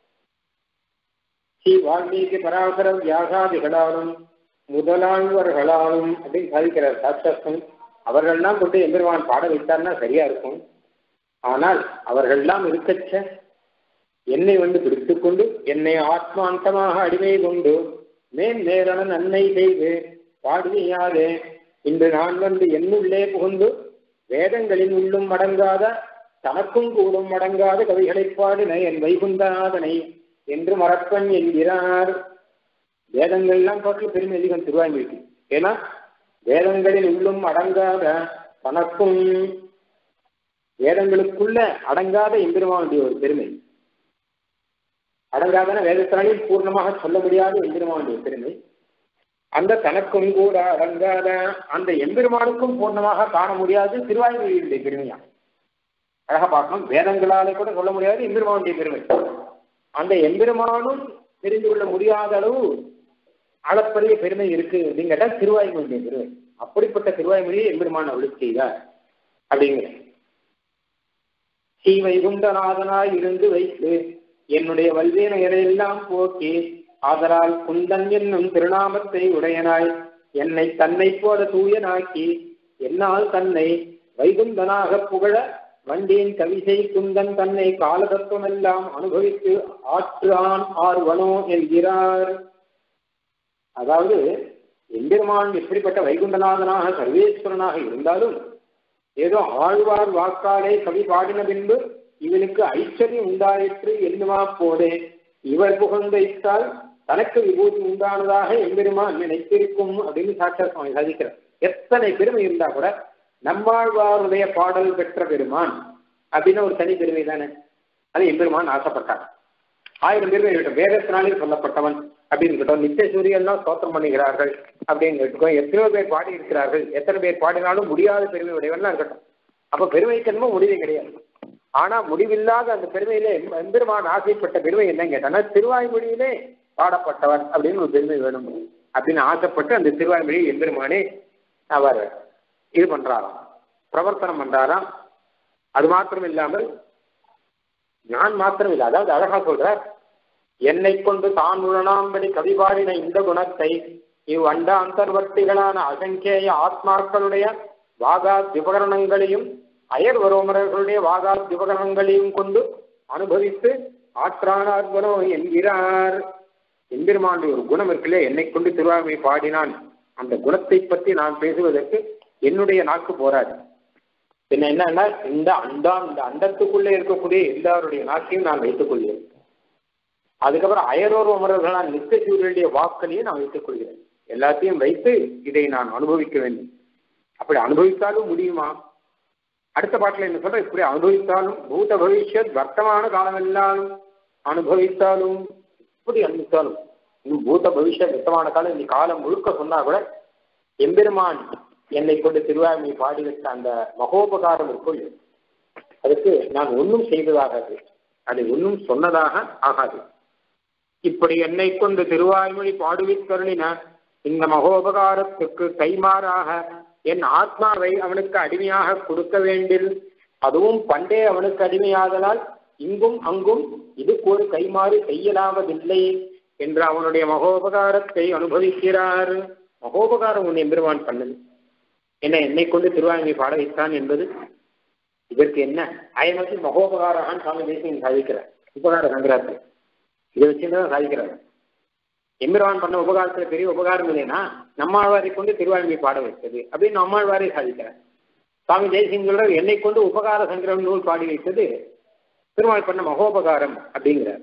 ஸ்ரீ வால்மீகி பராசரர் வியாசாதிகளாலும் முதலாழ்வர்களாலும் அப்படின்னு சாதிக்கிறார் சாட்சாத்தம். அவர்கள்லாம் கொண்டு எம்பெருமான் பாட வைத்தார்னா சரியா இருக்கும். ஆனால் அவர்கள்லாம் இருக்கச்ச என்னை வந்து பிடித்துக் கொண்டு என்னை ஆத்மாந்தமாக அடிமை கொண்டு மேன் நேரண நன்மை செய்து பாடுவியாதே இன்று நான் வந்து என்னுள்ளே புகுந்து வேதங்களின் உள்ளும் அடங்காத தனக்கும் கூடும் அடங்காத கவிகளை பாடின என் வைகுந்தநாதனை என்று மறப்பன் என்கிறார். வேதங்கள்லாம் பாட்டில் பெருமை அதிகம் திருவாய்மொழிக்கு. ஏன்னா வேதங்களில் உள்ளும் அடங்காத தனக்கும், வேதங்களுக்குள்ள அடங்காத எம்பெருமானுடைய ஒரு பெருமை, அடங்காதன வேதத்தினாலையும் பூர்ணமாக சொல்ல முடியாத எம்பெருமானுடைய பெருமை, அந்த தனக்கும் கூட அடங்காத அந்த எம்பெருமானுக்கும் பூர்ணமாக காண முடியாது திருவாய்மொழியுடைய பெருமையா. அழகா பார்க்கணும், வேதங்களாலே கூட சொல்ல முடியாது எம்பெருமானுடைய பெருமை. அந்த எம்பெருமானும் தெரிந்து கொள்ள முடியாத அளவு அளப்பரிய பெருமை இருக்கு அப்படின்னு கேட்டா திருவாய்மொழியுடைய பெருமை. அப்படிப்பட்ட திருவாய்மொழியை எம்பெருமான் அருள் செய்தார் அப்படிங்கிற. ஸ்ரீ வைகுண்டநாதனாய் இருந்து வைத்து என்னுடைய வல்வேனையரையெல்லாம் போக்கி ஆதலால் குந்தன் என்னும் திருநாமத்தை உடையனாய் என்னை தன்னை போல தூயனாக்கி என்னால் தன்னை வைகுந்தனாக புகழ வண்டியின் கவிசை குந்தன் தன்னை காலதத்துவமெல்லாம் அனுபவித்து ஆற்றான் ஆர்வனோ என்கிறார். அதாவது எம்பெருமான் எப்படிப்பட்ட வைகுண்டநாதனாக சர்வேஸ்வரனாக இருந்தாலும் ஏதோ ஆழ்வார் வாக்காலே கவி பாடின பின்பு இவனுக்கு ஐஸ்வர்யம் உண்டாயிற்று என்னுமா போதே இவர் புகழ்ந்தால் தனக்கு விபூதி உண்டானதாக எம்பெருமான் நினைத்திருக்கும் அப்படின்னு சாட்சாத் சுவாமி சாதிக்கிறார். எத்தனை பெருமை இருந்தா கூட நம்மாழ்வாருடைய பாடல் பெற்ற பெருமான் அப்படின்னு ஒரு தனி பெருமை தானே, அது எம்பெருமான் ஆசைப்பட்டார். 1000 பெருமை இருக்கட்டும், வேதத்தினாலே சொல்லப்பட்டவன் அப்படின்னு இருக்கட்டும், நித்திய சூரியெல்லாம் ஸ்தோத்திரம் பண்ணுகிறார்கள் அப்படின்னு இருக்கட்டும், எத்தனையோ பேர் பாடி இருக்கிறார்கள், எத்தனை பேர் பாடினாலும் முடியாத பெருமை உடையவன்லாம் இருக்கட்டும். அப்ப பெருமைக்கு முடிவே கிடையாது. ஆனா முடிவில்லாத அந்த பெருமையிலே எம்பெருமான் ஆசைப்பட்ட பெருமை என்னன்னு கேட்டானா திருவாய்மொழியிலே பாடப்பட்டவர் அப்படின்னு ஒரு பெருமை வேணும் அப்படின்னு ஆசைப்பட்டு அந்த திருவாய்மொழி எம்பெருமானே அவர் இது பண்றாராம், பிரவர்த்தனம் பண்றாராம். அது மாத்திரம் இல்லாமல் நான் மாத்திரம் இல்லை, அதாவது அழகா சொல்றார், என்னை கொண்டு தான் உழனாம்படி கவிபாடின இந்த குணத்தை இவ் அண்ட அந்தர்வர்த்திகளான அசங்கேய ஆத்மாக்களுடைய வாகா விபகரணங்களையும் அயர் வரோமரர்களுடைய வாகா விபகரணங்களையும் கொண்டு அனுபவித்து ஆற்றானார்வனோ என்கிறார். எம்பெருமானுடைய ஒரு குணம் இருக்குல்ல, என்னை கொண்டு திருவாய்மொழி பாடினான், அந்த குணத்தை பற்றி நான் பேசுவதற்கு என்னுடைய நாக்கு போராது. பின்ன என்னன்னா இந்த அண்டத்துக்குள்ளே இருக்கக்கூடிய எல்லாருடைய நாக்கையும் நான் வைத்துக் கொள்கிறேன். அதுக்கப்புறம் அயரோர் அமரர்களால் நித்திய சூரியனுடைய வாக்களையும் நான் வைத்துக் கொள்கிறேன். எல்லாத்தையும் வைத்து இதை நான் அனுபவிக்க வேண்டும். அப்படி அனுபவித்தாலும் முடியுமா? அடுத்த பாட்டில் என்ன சொல்ற, இப்படி அனுபவித்தாலும் பூத பவிஷ்யத் வர்த்தமான காலம் எல்லாம் அனுபவித்தாலும், இப்படி அனுபவித்தாலும் இன்னும் பூத பவிஷ்யத் வர்த்தமான காலம் இந்த காலம் முழுக்க சொன்னா கூட எம்பெருமான் என்னை கொண்டு திருவாய்மொழி பாடி வைத்த அந்த மகோபகாரம் இருக்குள், அதுக்கு நான் ஒன்றும் செய்ததாகாது, அதை ஒன்றும் சொன்னதாக ஆகாது. இப்படி என்னை கொண்டு திருவாய்மொழி பாடுவித்தருளின இந்த மகோபகாரத்துக்கு கைமாறாக என் ஆத்மாவை அவனுக்கு அடிமையாக கொடுக்க வேண்டில், அதுவும் பண்டே அவனுக்கு அடிமையாதலால் இங்கும் அங்கும் இதுக்கு ஒரு கைமாறு செய்யலாவதில்லை என்று அவனுடைய மகோபகாரத்தை அனுபவிக்கிறார். மகோபகாரம் ஒன்று எம்பெருமான் பண்ணது என்ன, என்னை கொண்டு திருவாய்மொழி பாட வைத்தான் என்பது இதற்கு என்ன அயமதி மகோபகாரான் சுவாமி தேசிகன் சாதிக்கிறார். உபகார சங்கராத்தில் இதை வச்சுதான் சாதிக்கிறார். எம்பெருமான் பண்ண உபகாரத்துல பெரிய உபகாரம் இல்லைன்னா நம்மாழ்வாரை கொண்டு திருவாய்மொழி பாட வைத்தது அப்படின்னு நம்மாழ்வாரை சாதிக்கிறார். சுவாமி தேசிகன் சொல்றார், என்னை கொண்டு உபகார சங்கரம் நூல் பாடி வைத்தது திருவாய் பண்ண மகோபகாரம் அப்படிங்கிறார்.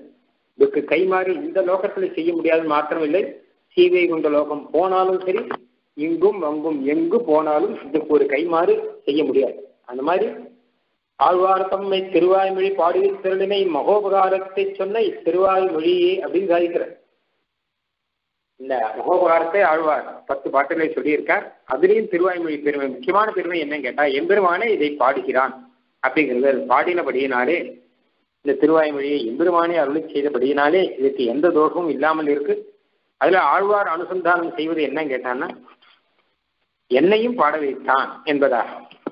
இதுக்கு கைமாறி இந்த லோகத்துல செய்ய முடியாது மாத்திரமில்லை, சீவை கொண்ட லோகம் போனாலும் சரி, இங்கும் அங்கும் எங்கு போனாலும் இதுக்கு ஒரு கைமாறு செய்ய முடியாது. அந்த மாதிரி ஆழ்வார் தம்மை திருவாய்மொழி பாடுகிற திரளினை மகோபகாரத்தை சொன்ன திருவாய்மொழியே அப்படின்னு சாதிக்கிறார். இந்த மகோபகாரத்தை ஆழ்வார் 10 பாட்டுகளை சொல்லியிருக்கார். அதுலேயும் திருவாய்மொழி பெருமை, முக்கியமான பெருமை என்னன்னு கேட்டா, எம்பெருமானே இதை பாடுகிறான் அப்படிங்கிறது. பாடினபடியினாலே, இந்த திருவாய்மொழியை எம்பெருமானே அருளி செய்தபடியினாலே இதுக்கு எந்த தோஷமும் இல்லாமல் இருக்கு. அதுல ஆழ்வார் அனுசந்தானம் செய்வது என்ன கேட்டான்னா, என்னையும் பாட வைத்தான் என்பதாக.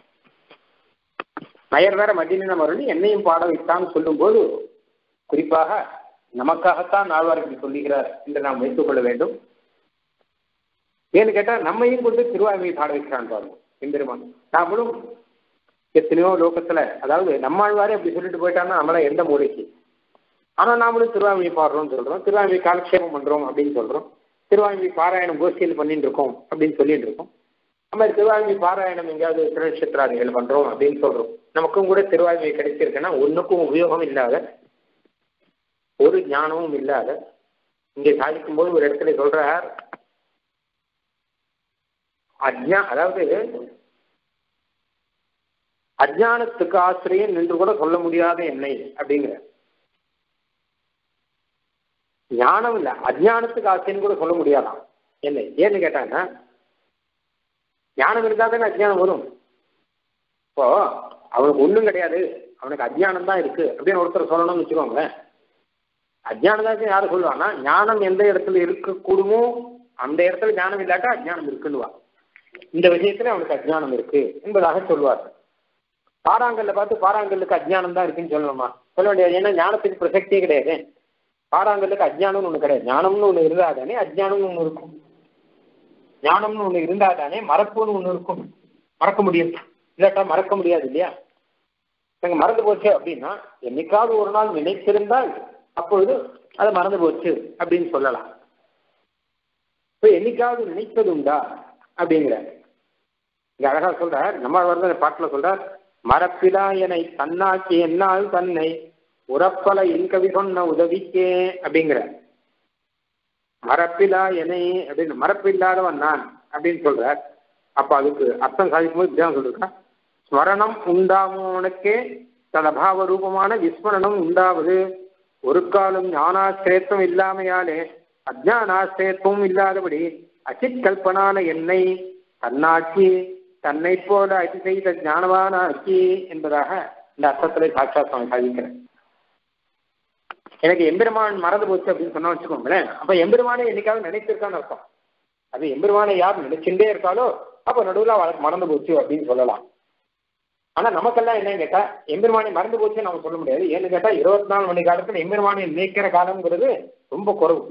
மயர்வர மதினம் அருளி என்னையும் பாட வைத்தான் சொல்லும் போது குறிப்பாக நமக்காகத்தான் ஆழ்வார்கள் சொல்லுகிறார் என்று நாம் வைத்துக் கொள்ள வேண்டும். ஏன்னு கேட்டா, நம்மையும் கொண்டு திருவாய்மொழி பாட வைக்கிறான் பாருங்க எம்பெருமான். நாமளும் எத்தனையோ லோகத்துல, அதாவது நம்மாழ்வாரே அப்படி சொல்லிட்டு போயிட்டான்னா நம்மள எந்த மூலைக்கு, ஆனா நாமளும் திருவாய்மொழி பாடுறோம்னு சொல்றோம், திருவாய்மொழி காலக்ஷேபம் பண்றோம் அப்படின்னு சொல்றோம், திருவாய்மொழி பாராயணம் கோஷ்டியில் பண்ணிட்டு இருக்கோம் அப்படின்னு சொல்லிட்டு இருக்கோம். நம்ம திருவாய்மொழி பாராயணம் எங்கேயாவது திருநட்சத்திராதிகள் பண்றோம் அப்படின்னு சொல்றோம். நமக்கும் கூட திருவாய்மொழி கிடைச்சிருக்குன்னா ஒன்றுக்கும் உபயோகம் இல்லாத, ஒரு ஞானமும் இல்லாத, இங்கே சாதிக்கும் போது ஒரு இடத்துல சொல்றார், அதாவது அஜ்ஞானத்துக்கு ஆசிரியன் என்று கூட சொல்ல முடியாத என்னை அப்படிங்கிற. ஞானம் இல்லை, அஜ்ஞானத்துக்கு ஆசிரியன் கூட சொல்ல முடியாதான் என்னை. ஏன்னு கேட்டாங்கன்னா, ஞானம் இருந்தா தானே அஜ்ஞானம் வரும். இப்போ அவனுக்கு ஒன்றும் கிடையாது, அவனுக்கு அஜ்ஞானம் தான் இருக்கு அப்படின்னு ஒருத்தர் சொல்லணும்னு வச்சுக்கோங்க. அஜ்ஞானம் தான் யாரும் சொல்லுவாங்கன்னா, ஞானம் எந்த இடத்துல இருக்கக்கூடுமோ அந்த இடத்துல ஞானம் இல்லாட்டா அஜ்ஞானம் இருக்குன்னுவா. இந்த விஷயத்துல அவனுக்கு அஜ்ஞானம் இருக்கு என்பதாக சொல்லுவார். பாறாங்கல்ல பார்த்து பாறாங்கல்லுக்கு அஜ்ஞானம் தான் இருக்குன்னு சொல்லணுமா? சொல்ல முடியாது. ஏன்னா ஞானத்துக்கு பிரசக்தியே கிடையாது. பாறாங்கல்லுக்கு அஜ்ஞானம்னு ஒண்ணு கிடையாது. ஞானம்னு ஒண்ணு இருந்தாதானே அஜ்ஞானம்னு ஒண்ணு இருக்கும். ஞானம்னு ஒண்ணு இருந்தாதானே மறப்புன்னு ஒண்ணு இருக்கும். மறக்க முடியும், இல்லாட்டா மறக்க முடியாது இல்லையா? நாங்க மறந்து போச்சு அப்படின்னா, என்னைக்காவது ஒரு நாள் நினைத்திருந்தால் அப்பொழுது அதை மறந்து போச்சு அப்படின்னு சொல்லலாம். இப்ப என்னைக்காவது நினைப்பது உண்டா அப்படிங்கிற இங்க அழகா சொல்றார். நம்ம வருது பாட்டுல சொல்றார், மறப்பிலா எனை தன்னாக்கி என்னால் தன்னை உறப்பல இன்கவி சொன்ன உதவிக்கே அப்படிங்கிற. மறப்பிலா எனை அப்படின்னு, மறப்பு இல்லாதவன் நான் அப்படின்னு சொல்றார். அப்ப அதுக்கு அர்த்தம் சாதிக்கும் போது இப்படிதான் சொல்லிருக்கா, ஸ்மரணம் உண்டாமவனுக்கே ததபாவ ரூபமான விஸ்மரணம் உண்டாவது ஒரு காலம் ஞானாசிரியத்துவம் இல்லாமையாலே அஜ்ஞானாசிரியத்துவம் இல்லாதபடி அச்சித் கல்பனான என்னை தன்னாக்கி தன்னை போல அதி செய்த ஞானவானாக்கி என்பதாக இந்த அர்த்தத்திலே சாட்சாத் சாதிக்கிறேன். எனக்கு எம்பெருமான் மறந்து போச்சு அப்படின்னு சொன்னா வச்சுக்கோங்களேன், அப்ப எம்பெருமானை என்னைக்காவது நினைத்திருக்கான்னு அர்த்தம். அது எம்பெருமானை யார் நினைச்சுட்டே இருக்காளோ அப்ப நடுவில் அவளுக்கு மறந்து போச்சு அப்படின்னு சொல்லலாம். ஆனா நமக்கெல்லாம் என்னன்னு கேட்டா, எம்பெருமானை மறந்து போச்சுன்னு நம்ம சொல்ல முடியாது. ஏன்னு கேட்டா 24 மணி காலத்துல எம்பெருமானை நினைக்கிற காலம்ங்கிறது ரொம்ப குறைவு.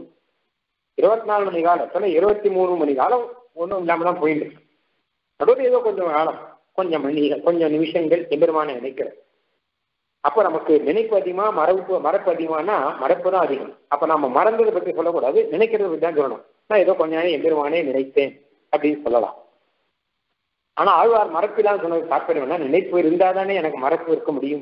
24 மணி காலத்துல 23 மணி காலம் ஒன்றும் இல்லாம தான் போயிட்டு இருக்கு. நடுவில் ஏதோ கொஞ்சம் காலம், கொஞ்சம் நிமிஷங்கள் எம்பெருமானை நினைக்கிற. அப்போ நமக்கு நினைப்பு அதிகமா மறப்பு அதிகமானா மறப்பு தான் அதிகம். அப்ப நம்ம மறந்ததை பற்றி சொல்லக்கூடாது, நினைக்கிறத பற்றி தான் சொல்லணும். நான் ஏதோ கொஞ்ச நேரம் எம்பெருமானே நினைத்தேன் அப்படின்னு சொல்லலாம். ஆனா ஆழ்வார் மறப்பிலாம் சொன்னது தாற்பயம்னா, நினைப்பு இருந்தாதானே எனக்கு மறப்பு இருக்க முடியும்.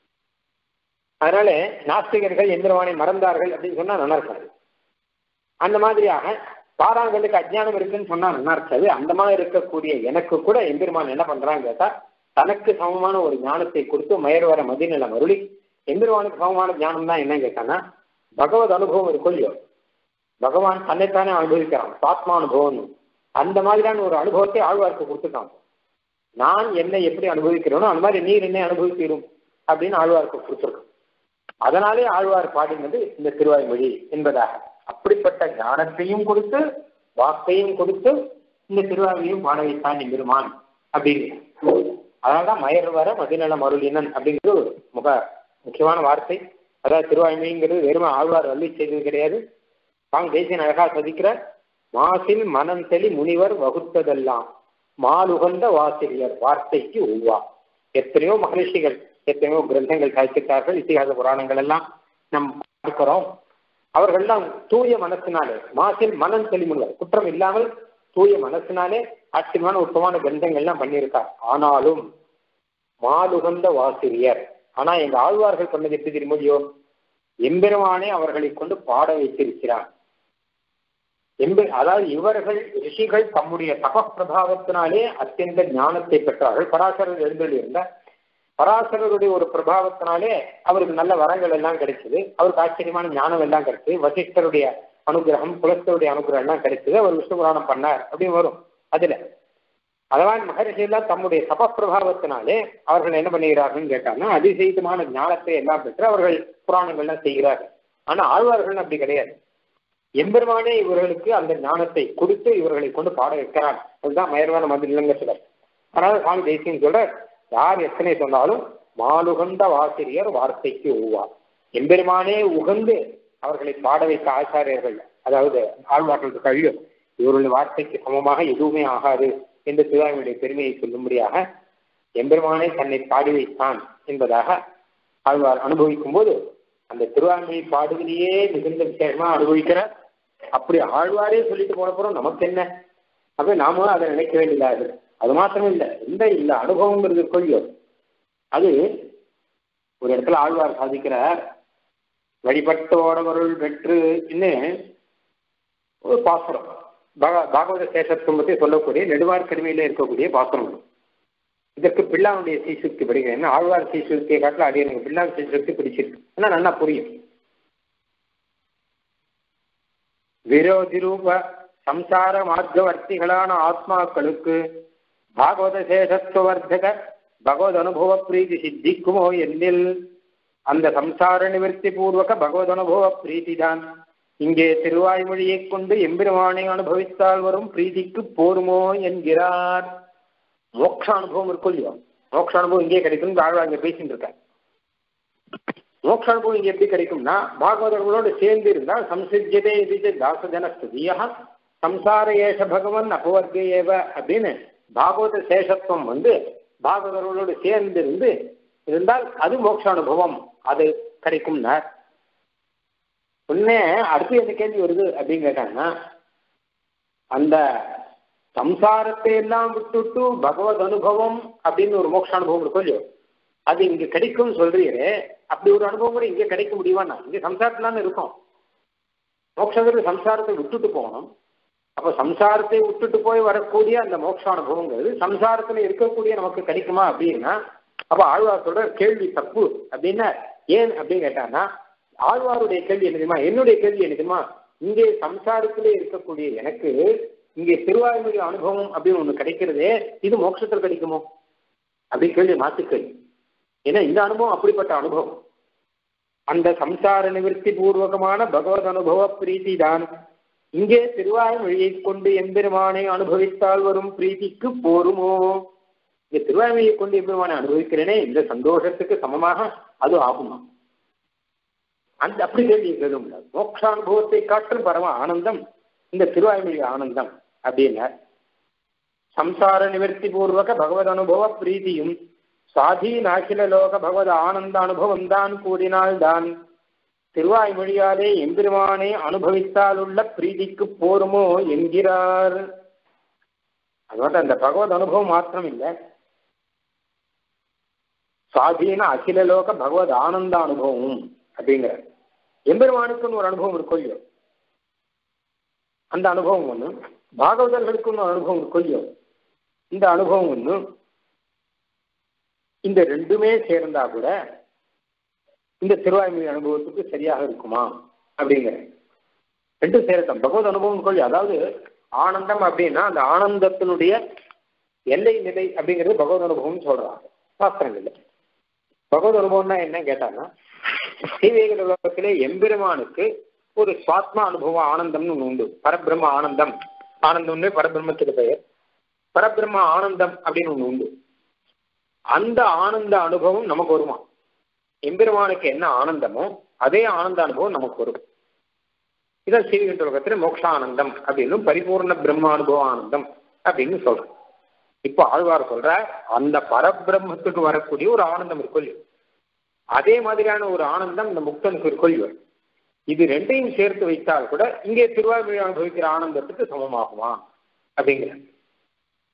அதனால நாஸ்திகர்கள் எம்பெருமானை மறந்தார்கள் அப்படின்னு சொன்னா நல்லா இருக்காது. அந்த மாதிரியாக பாறாங்கல்லுக்கு அஜ்ஞானம் இருக்குன்னு சொன்னா நல்லா இருக்காது. அந்த மாதிரி இருக்கக்கூடிய எனக்கு கூட எம்பெருமான் என்ன பண்றான்னு கேட்டா, தனக்கு சமமான ஒரு ஞானத்தை கொடுத்து மயர்வர மதிநிலம் அருளி. எம்பெருமானுக்கு சமமான ஞானம் தான் என்ன கேட்டான்னா, பகவத் அனுபவம் இருக்கும் இல்லையோ, பகவான் தன்னைத்தானே அனுபவிக்கிறான், ஆத்மா அனுபவம். அந்த மாதிரியான ஒரு அனுபவத்தை ஆழ்வாருக்கு கொடுத்துட்டான். நான் என்னை எப்படி அனுபவிக்கிறேனோ அந்த மாதிரி நீர் என்னை அனுபவிக்கிறோம் அப்படின்னு ஆழ்வாருக்கு கொடுத்துருக்கோம். அதனாலே ஆழ்வார் பாடினது இந்த திருவாய்மொழி என்பதாக. அப்படிப்பட்ட ஞானத்தையும் கொடுத்து வாக்கையும் கொடுத்து இந்த திருவாய்மொழியும் பாட வைத்தான் எம்பெருமான் அப்படின்னு. அதனால்தான் மயர்வர மதிநலம் அருளினன் அப்படிங்கிறது ஒரு முக்கியமான வார்த்தை. அதாவது திருவாய்மொழிங்கிறது வெறும் ஆழ்வார் அள்ளி செய்தது கிடையாது. வாங்க தேசியன் அழகா சதிக்கிற, மாசில் மனம் தெளி முனிவர் வகுத்ததெல்லாம் மாலுகந்த வாசிரியர் வார்த்தைக்கு உருவா. எத்தனையோ மகரிஷிகள் எத்தனையோ கிரந்தங்கள் சாய்ச்சிட்டார்கள், இத்திகாச புராணங்கள் எல்லாம் நம் பார்க்கிறோம். அவர்கள்லாம் தூய மனசினாலே, மாசில் மனம் தெளி முனிவர், குற்றம் இல்லாமல் தூய மனசினாலே ஆச்சரியமான உத்தமான கிரந்தங்கள்லாம் பண்ணியிருக்கார். ஆனாலும் மாலுகந்த வாசிரியர். ஆனா எங்க ஆழ்வார்கள் பண்ணது எப்படி தெரியுமோ, எம்பெருமானே அவர்களை கொண்டு பாட வைத்திருக்கிறார். அதாவது இவர்கள் ரிஷிகள் தம்முடைய தபப்பிரபாவத்தினாலே அத்தியந்த ஞானத்தை பெற்றார்கள். பராசரர் எழுந்திருந்த பராசரருடைய ஒரு பிரபாவத்தினாலே அவருக்கு நல்ல வரங்கள் எல்லாம் கிடைச்சது. அவருக்கு ஆச்சரியமான ஞானம் எல்லாம் கிடைச்சது. வசிஷ்டருடைய அனுகிரகம், புலஸ்தருடைய அனுகிரகம் எல்லாம் கிடைச்சது. அவர் விஷ்ணு புராணம் பண்ணார் அப்படின்னு வரும். அதுல அதவான் மகரிஷி எல்லாம் தம்முடைய தபப்பிரபாவத்தினாலே அவர்கள் என்ன பண்ணுகிறார்கள் கேட்டாங்கன்னா அதிசயமான ஞானத்தை எல்லாம் பெற்று அவர்கள் புராணங்கள்லாம் செய்கிறார்கள். ஆனா ஆழ்வார்கள் அப்படி கிடையாது. எம்பெருமானே இவர்களுக்கு அந்த ஞானத்தை கொடுத்து இவர்களை கொண்டு பாட வைக்கிறார். அதுதான் மயர்வான மாதிரி இல்லைங்க சொல்றார். அதனால சுவாமி தேசியம் சொல்ற, யார் எத்தனை சொன்னாலும் மாலுகந்த ஆசிரியர் வார்த்தைக்கு ஒவ்வார். எம்பெருமானே உகந்து அவர்களை பாட வைத்த ஆச்சாரியர்கள், அதாவது ஆழ்வார்களுக்கு கழியும், இவர்களுடைய வார்த்தைக்கு சமமாக எதுவுமே ஆகாது என்று திருவாயுடைய பெருமையை சொல்லும்படியாக எம்பெருமானே தன்னை பாடி வைத்தான் என்பதாக ஆழ்வார் அனுபவிக்கும் போது அந்த திருவாய்மொழி பாடுவதையே மிகுந்த விசேஷமா அனுபவிக்கிறார். அப்படி ஆழ்வாரே சொல்லிட்டு போனப்புறம் நமக்கு என்ன, அப்ப நாமளும் அதை நினைக்க வேண்டியதாக. அது மாத்திரம் இல்லை, இந்த அனுபவங்கிறது கொள்ளியோ அது ஒரு இடத்துல ஆழ்வார் சாதிக்கிறார். வழிபட்டோடவருள் வெற்று இன்னும் ஒரு பாசுரம், பாகவத சேஷத்துவம் பற்றி சொல்லக்கூடிய நெடுவார்கருமையில இருக்கக்கூடிய பாசுரம். இதற்கு பிள்ளாவுடைய சீசுக்கு படிக்கிறேன். ஆழ்வார் சீசுக்கை காட்டில் அது எனக்கு பிள்ளான் சீசுக்கு பிடிச்சிருக்கு. ஆனா நல்லா புரியும். விரோதி ரூப சம்சார மார்க்கவர்த்திகளான ஆத்மாக்களுக்கு பாகவத சேஷத்துவர்த்தக பகவத் அனுபவ பிரீதி சித்திக்குமோ என்னில் அந்த சம்சார நிவர்த்தி பூர்வக பகவத் அனுபவ பிரீதி தான் இங்கே திருவாய்மொழியை கொண்டு எம்பெருமானை அனுபவித்தால் வரும் பிரீதிக்கு போருமோ என்கிறார். மோட்ச அனுபவம் இருக்கும் இல்லையோ, மோட்ச அனுபவம் இங்கே கிடைக்கும். ஆழ்வார் இங்க பேசிட்டு இருக்க மோட்ச அனுபவம் இங்க எப்படி கிடைக்கும்னா பாகவதர்களோடு சேர்ந்து இருந்தால் சம்சித்தியதே இது தாசஜன ஸ்துதியா சம்சார ஏஷ பகவன் அபவர்க்கே ஏவ அப்படின்னு பாகவத சேஷத்துவம் பாகவதர்களோடு சேர்ந்து இருந்தால் அது மோட்ச அனுபவம், அது கிடைக்கும்னார். உடனே அடுத்து என்ன கேள்வி வருது அப்படின்னு கேட்டாங்கன்னா, அந்த சம்சாரத்தை எல்லாம் விட்டுட்டு பகவத் அனுபவம் அப்படின்னு ஒரு மோட்ச அனுபவம் இருக்கும் இல்லையோ, அது இங்க கிடைக்கும் சொல்றீரே, அப்படி ஒரு அனுபவம் கூட இங்க கிடைக்க முடியுமாண்ணா? இங்க சம்சாரத்துலான்னு இருக்கும். மோட்சங்கிறது சம்சாரத்தை விட்டுட்டு போகணும். அப்ப சம்சாரத்தை விட்டுட்டு போய் வரக்கூடிய அந்த மோட்ச அனுபவங்கிறது சம்சாரத்துல இருக்கக்கூடிய நமக்கு கிடைக்குமா அப்படின்னா, அப்ப ஆழ்வார் சொல்ற கேள்வி தப்பு அப்படின்னா ஏன் அப்படின்னு கேட்டான்னா, ஆழ்வாருடைய கேள்வி என்ன தெரியுமா, என்னுடைய கேள்வி என்ன தெரியுமா, இங்கே சம்சாரத்திலே இருக்கக்கூடிய எனக்கு இங்கே திருவாய்மொழி அனுபவம் அப்படின்னு ஒண்ணு கிடைக்கிறதே, இது மோட்சத்தில் கிடைக்குமோ அப்படின்னு கேள்வி மாத்துக்கள். ஏன்னா இந்த அனுபவம் அப்படிப்பட்ட அனுபவம். அந்த சம்சார நிவர்த்தி பூர்வகமான பகவத் அனுபவ பிரீத்தி தான் இங்கே திருவாய்மொழியை கொண்டு எம்பெருமானை அனுபவித்தால் வரும் பிரீத்திக்கு போருமோ. இங்க திருவாய்மொழியை கொண்டு எம்பெருமானை அனுபவிக்கிறேனே, இந்த சந்தோஷத்துக்கு சமமாக அது ஆகுமா? அந்த அப்படி கேள்வி கேள்வி முடியாது. மோட்சானுபவத்தை காற்றும் பரம ஆனந்தம் இந்த திருவாய்மொழி ஆனந்தம் அப்படின்னார். சம்சார நிவர்த்தி பூர்வக பகவத் அனுபவ பிரீதியும் சாதீன அகில லோக பகவத் ஆனந்த அனுபவம் தான் கூடினால்தான் திருவாய்மொழியாலே எம்பெருமானை அனுபவித்தால் உள்ள பிரீதிக்கு போருமோ என்கிறார். அதோட அந்த பகவத் அனுபவம் மாத்திரம் இல்லை, சாதீன அகில லோக பகவத் ஆனந்த அனுபவம் அப்படிங்கிற எம்பெருமானுக்குன்னு ஒரு அனுபவம் இருக்கும் இல்லையோ, அந்த அனுபவம் ஒண்ணு, பாகவதர்களுக்குன்னு ஒரு அனுபவம் இருக்கும் இல்லையோ, இந்த அனுபவம் ஒண்ணு. இந்த ரெண்டுமே சேர்ந்தா கூட இந்த திருவாய்மொழி அனுபவத்துக்கு சரியாக இருக்குமா அப்படிங்கிற ரெண்டும் சேரட்டும். பகவத் அனுபவம் கொள்ளி, அதாவது ஆனந்தம் அப்படின்னா அந்த ஆனந்தத்தினுடைய எல்லை நிலை அப்படிங்கிறது பகவத் அனுபவம் சொல்றாங்க சாஸ்திரங்கள்ல. பகவத் அனுபவம்னா என்ன கேட்டாங்கன்னா, சீவைகள் உலகத்திலே எம்பெருமானுக்கு ஒரு சுவாத்மா அனுபவம் ஆனந்தம்னு ஒன்று உண்டு. பரபிரம்ம ஆனந்தம், ஆனந்தம்னு பரபிரம்மத்துக்கு பெயர். பரபிரம்ம ஆனந்தம் அப்படின்னு ஒன்று உண்டு. அந்த ஆனந்த அனுபவம் நமக்கு வருமா? எம்பெருமானுக்கு என்ன ஆனந்தமோ அதே ஆனந்த அனுபவம் நமக்கு வரும். இதான் சீவைகள் உலகத்தில் மோக்ஷானந்தம் அப்படின்னு பரிபூர்ண பிரம்மானுபவ ஆனந்தம் அப்படின்னு சொல்றோம். இப்போ ஆழ்வார் சொல்ற அந்த பரபிரம்மத்துக்கு வரக்கூடிய ஒரு ஆனந்தம் இருக்கும், அதே மாதிரியான ஒரு ஆனந்தம் இந்த முக்தனுக்கு இருக்கும். இது ரெண்டையும் சேர்த்து வைத்தால் கூட இங்கே திருவாய்மொழி அனுபவிக்கிற ஆனந்தத்துக்கு சமமாகுமா அப்படிங்கிற.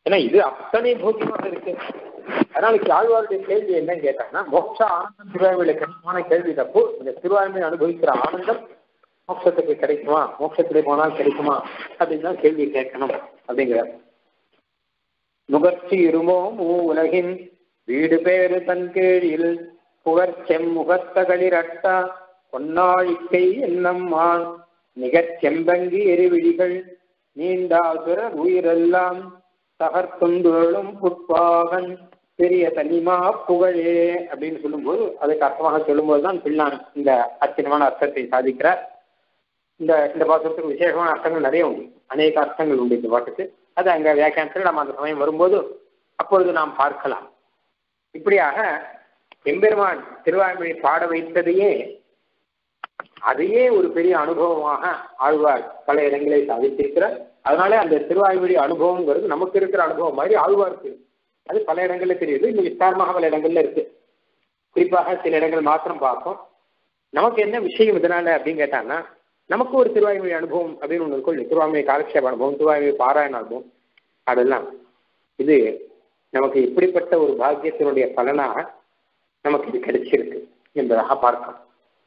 ஏன்னா இது அத்தனை பூஜ்யமாக இருக்கு. அதனால ஆழ்வாருடைய கேள்வி என்னன்னு கேட்டாங்கன்னா, மோட்ச ஆனந்தம் திருவாய்மொழியில கிடைக்குமான கேள்வி தப்பு. இந்த திருவாய்மொழி அனுபவிக்கிற ஆனந்தம் மோட்சத்துக்கு கிடைக்குமா, மோட்சத்திலே போனால் கிடைக்குமா அப்படின்னு தான் கேள்வி கேட்கணும் அப்படிங்கிறார். நுகர்ச்சி இருமோம் உலகின் வீடு பேரு தன் கீழில் புகர்ச்செம் முகத்தகளிரட்டா பொன்னாழிக்கை என்னம்மான் நிகழ்ச்செம்பங்கி எரிவிழிகள் நீண்டாசுர உயிரெல்லாம் தகர்த்துந்துழும் புட்பாகன் பெரிய தனிமா புகழே அப்படின்னு சொல்லும்போது அதுக்கு அர்த்தமாக சொல்லும்போது தான் பிள்ளான் இந்த அச்சனமான அர்த்தத்தை சாதிக்கிறார். இந்த பாசத்துக்கு விசேஷமான அர்த்தங்கள் நிறைய உண்டு, அநேக அர்த்தங்கள் உண்டு இந்த பாட்டுக்கு. அது அங்கே வியாக்கியானத்தில் நம்ம அந்த சமயம் வரும்போது அப்பொழுது நாம் பார்க்கலாம். இப்படியாக எம்பெருமான் திருவாய்மொழி பாட வைத்ததையே அதையே ஒரு பெரிய அனுபவமாக ஆழ்வார் பல இடங்களை சாதித்திருக்கிறார். அதனாலே அந்த திருவாய்மொழி அனுபவங்கிறது நமக்கு இருக்கிற அனுபவம் மாதிரி ஆழ்வாருக்கு அது பல இடங்கள்ல தெரியுது. இன்னும் விஸ்தாரமாக பல இடங்கள்ல இருக்கு. குறிப்பாக சில இடங்கள் மாத்திரம் பார்ப்போம். நமக்கு என்ன விஷயம் இதனால அப்படின்னு கேட்டாங்கன்னா, நமக்கு ஒரு திருவாய்மொழி அனுபவம் அப்படின்னு ஒன்று இருக்கும். திருவாய்மொழி காலக்ஷேப அனுபவம், திருவாய்மொழி பாராயண அனுபவம், அதெல்லாம் இது நமக்கு இப்படிப்பட்ட ஒரு பாக்கியத்தினுடைய பலனாக நமக்கு இது கிடைச்சிருக்கு என்பதாக பார்க்கலாம்.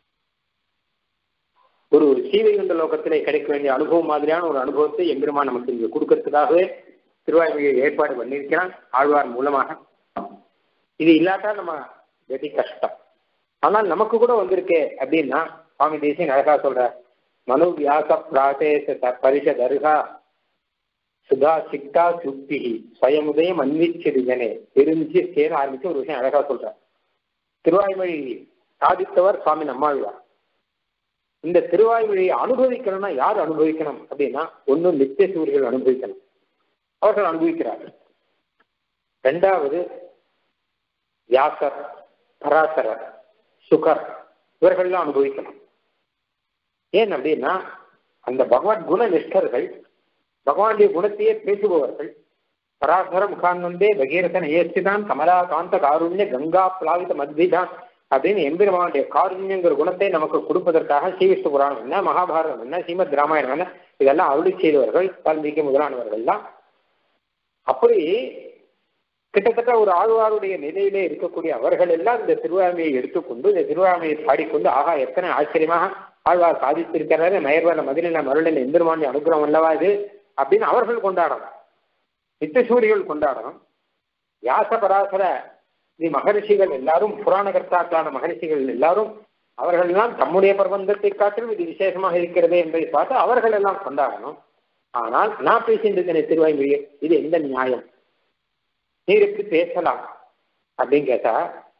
ஒரு சீவைகுண்ட லோகத்திலே கிடைக்க வேண்டிய அனுபவம் மாதிரியான ஒரு அனுபவத்தை எம்பெருமான் நமக்கு இங்கே கொடுக்கறதுக்காகவே திருவாய்மொழியை ஏற்பாடு பண்ணியிருக்கிறான் ஆழ்வார் மூலமாக. இது இல்லாட்டா நம்ம வெட்டி கஷ்டம். ஆனால் நமக்கு கூட வந்திருக்கே அப்படின்னா சுவாமி தேசியன் அழகா சொல்ற, மனு வியாச பிராதேச பரிஷதருகா சுதா சிக்தா சுக்தி ஸ்வயமுதயம் அன்விச்சிருந்தனே தெரிஞ்சு சேர ஆரம்பிச்சு ஒரு விஷயம் அழகா சொல்ற. திருவாய்மொழி சாதித்தவர் சுவாமி நம்மாழ்வார். இந்த திருவாய்மொழியை அனுபவிக்கணும்னா யார் அனுபவிக்கணும் அப்படின்னா, ஒன்னும் நித்திய சூரியர்கள் அனுபவிக்கணும், அவர்கள் அனுபவிக்கிறார்கள். இரண்டாவது வியாசர், பராசரர், சுகர் இவர்கள்லாம் அனுபவிக்கணும். ஏன் அப்படின்னா அந்த பகவத் குண நிஷ்டர்கள், பகவானுடைய குணத்தையே பேசுபவர்கள். பராசர முகானந்தே பகீரதன் ஏசிதான் கமலா காந்த காருண்ய கங்கா பிளாவித மத்விதான் அப்படின்னு எம்பெருமானுடைய காருண்யங்கிற குணத்தை நமக்கு கொடுப்பதற்காக ஸ்ரீவிஷ்ணு புராணம் என்ன, மகாபாரதம் என்ன, ஸ்ரீமத் ராமாயணம் என்ன, இதெல்லாம் அருளி செய்தவர்கள் வால்மீகி முதலானவர்கள் தான். அப்படி கிட்டத்தட்ட ஒரு ஆழ்வாருடைய நிலையிலே இருக்கக்கூடிய அவர்கள் எல்லாம் இந்த திருவாய்மையை எடுத்துக்கொண்டு இந்த திருவாய்மையை பாடிக்கொண்டு ஆகா எத்தனை ஆச்சரியமாக ஆழ்வார் சாதித்திருக்கிறாரு, மயர்வர மதிலின மருளின் எம்பெருமானுடைய அனுகிரகம் அல்லவா இது அப்படின்னு அவர்கள் கொண்டாடணும், நித்தியசூரிகள் கொண்டாடணும். வியாச பராசர மகரிஷிகள் எல்லாரும், புராண கர்த்தாக்களான மகரிஷிகள் எல்லாரும் அவர்கள் எல்லாம் தம்முடைய பிரபந்தத்தை காட்டிலும் இது விசேஷமாக இருக்கிறது என்பதை பார்த்து அவர்கள் எல்லாம் கொண்டாடணும். ஆனால் நான் பேசிட்டு திருவாய்மொழியை இது எந்த நியாயம், நீர் எப்படி பேசலாம் அப்படின்னு கேட்டா,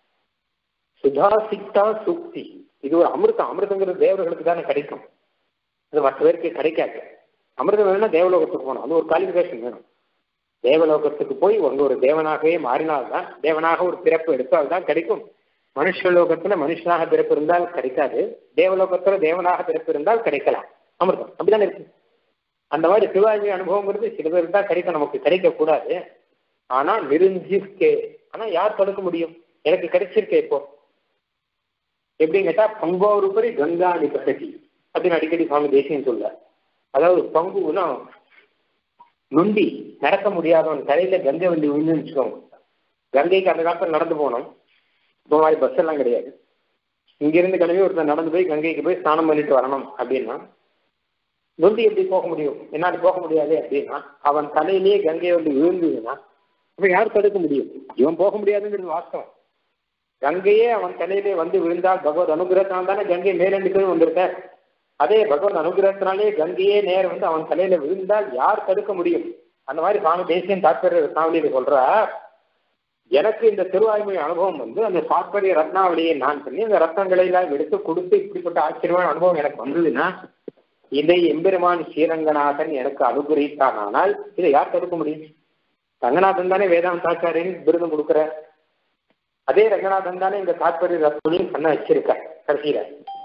சுதா சிக்தா சுக்தி இது ஒரு அமிர்தம். அமிர்தங்கிறது தேவர்களுக்கு தானே கிடைக்கும், அது மற்ற பேருக்கு கிடைக்காது. அமிர்தம் வேணும்னா தேவலோகத்துக்கு போகணும், அது ஒரு குவாலிஃபிகேஷன் வேணும். தேவலோகத்துக்கு போய் ஒரு தேவனாகவே மாறினால்தான், தேவனாக ஒரு பிறப்பு எடுத்தால் தான் கிடைக்கும். மனுஷலோகத்துல மனுஷனாக பிறப்பு இருந்தால் கிடைக்காது, தேவலோகத்துல தேவனாக பிறப்பு இருந்தால் கிடைக்கலாம் அமிர்தம். அப்படிதான் இருக்கு. அந்த மாதிரி திருவாய்மொழி அனுபவங்கிறது சில பேருக்கு தான் கிடைக்கும், நமக்கு கிடைக்க கூடாது. ஆனா நெருஞ்சிருக்கே, ஆனா யார் தடுக்க முடியும்? எனக்கு கிடைச்சிருக்கே இப்போ. எப்படின்னு கேட்டா, பங்கோருப்பரி கங்கா நிபதி அப்படின்னு அடிக்கடி சுவாமி தேசியம் சொல்ல. அதாவது பங்குனா நுண்டி, நடக்க முடியாதவன் தலையில கங்கை வண்டி விழுந்துன்னு வச்சுக்கோங்க. கங்கைக்கு அந்த காலத்தில் நடந்து போனோம், இப்போ மாதிரி பஸ் எல்லாம் கிடையாது. இங்கிருந்து கிளம்பி ஒருத்தர் நடந்து போய் கங்கைக்கு போய் ஸ்நானம் பண்ணிட்டு வரணும் அப்படின்னா நொண்டி எப்படி போக முடியும்? என்னாடி போக முடியாது அப்படின்னா அவன் தலையிலேயே கங்கை வண்டி விழுந்ததுன்னா அப்ப யார் தடுக்க முடியும்? இவன் போக முடியாதுங்கிறது வாஸ்தவம். கங்கையே அவன் தலையிலே வந்து விழுந்தால் பகவத் அனுகிரகத்தினால் தானே கங்கை மேலண்டுக்கு வந்திருக்க. அதே பகவத் அனுகிரகத்தினாலே கங்கையே நேரம் வந்து அவன் தலையில விழுந்தால் யார் தடுக்க முடியும்? அந்த மாதிரி சுவாமி தேசியன் தாத்பரிய ரத்னாவளியில சொல்ற, எனக்கு இந்த திருவாய்மொழி அனுபவம் வந்து அந்த தாத்பரிய ரத்னாவளியை நான் பண்ணி அந்த ரத்னங்களை எல்லாம் எடுத்து கொடுத்து இப்படிப்பட்ட ஆச்சரியமான அனுபவம் எனக்கு வந்ததுன்னா இதை எம்பெருமான் ஸ்ரீரங்கநாதன் எனக்கு அனுகிரகித்தானால் இதை யார் தடுக்க முடியும்? ரங்கநாதன் தானே வேதாந்தாச்சாரியன் விருது கொடுக்குற, அதே ரங்கநாதன் தானே இந்த தாத்பரிய ரத்னாவளியும் பண்ண வச்சிருக்க. கடைசியில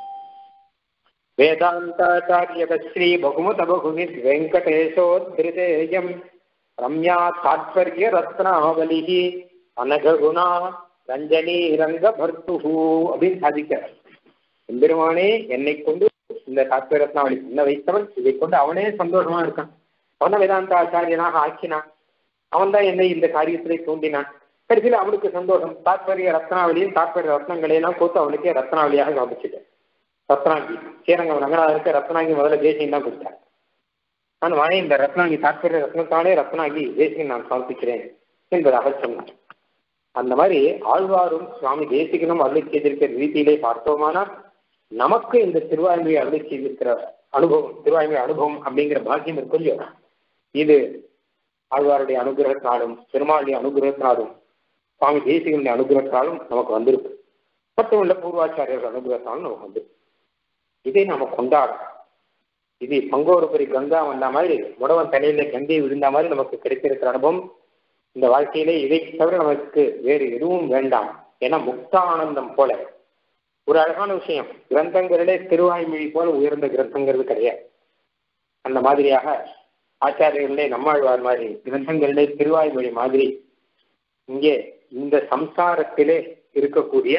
வேதாந்தாச்சாரிய ஸ்ரீ பகுமத பகுனி வெங்கடேஷோத்ரிதேயம் ரம்யா தாத்பரிய ரத்னாவலி அனகுணா ரஞ்சனி ரங்க பர்த்து அப்படின்னு சாதிக்கிறார். எம்பெருமானே என்னை கொண்டு இந்த தாத்பரிய ரத்னாவளி பண்ண வைத்தவன், இதை கொண்டு அவனே சந்தோஷமா இருக்கான். அவன வேதாந்த ஆச்சாரியனாக ஆக்கினான். அவன் தான் என்னை இந்த காரியத்திலே தூண்டினான். கடைசியில் அவனுக்கு சந்தோஷம். தாற்பரிய ரத்னாவளியும் தாற்பரிய ரத்னங்களையெல்லாம் கொடுத்து அவனுக்கே ரத்னாவளியாக காமிச்சிட்டேன். ரத்னாங்கி ஸ்ரீரங்கம் ரங்கநாதருக்கு ரத்னாங்கி முதல்ல தேசியம் தான் கொடுத்தேன். நான் வாங்கி இந்த ரத்னாங்கி தாற்பரிய ரத்னத்தாலே ரத்னாங்கி தேசியம் நான் சமர்ப்பிக்கிறேன் என்பதாக சொன்னான். அந்த மாதிரி ஆழ்வாரும் சுவாமி தேசிகனும் அருளை செய்திருக்கிற ரீதியிலே பார்த்தோமானால் நமக்கு இந்த திருவாய்மொழி அருளை செய்திருக்கிற அனுபவம், திருவாய்மொழி அனுபவம் அப்படிங்கிற பாக்கியம் இருக்கு இல்லையோ, இது ஆழ்வாருடைய அனுகிரகத்தினாலும் பெருமாளுடைய அனுகிரகத்தினாலும் சுவாமி தேசிகனுடைய அனுகிரகத்தினாலும் நமக்கு வந்திருக்கு. மட்டுமல்ல பூர்வாச்சாரியர்கள் அனுகிரகத்தினாலும் நமக்கு வந்திருக்கு. இதை நாம கொண்டாடும். இது பங்கோருபரி கங்கா வந்த மாதிரி முடவன் தலையில கங்கை விழுந்த மாதிரி நமக்கு கிடைத்திருக்கிற அனுபவம். இந்த வாழ்க்கையிலே இதை தவிர நமக்கு வேறு எதுவும் வேண்டாம். ஏன்னா முக்த ஆனந்தம் போல ஒரு அழகான விஷயம். கிரந்தங்களிலே திருவாய்மொழி போல உயர்ந்த கிரந்தங்கிறது கிடையாது. அந்த மாதிரியாக ஆச்சாரியர்களே நம்மாழ்வார் மாதிரி கிரந்தங்களிலே திருவாய்மொழி மாதிரி இங்கே இந்த சம்சாரத்திலே இருக்கக்கூடிய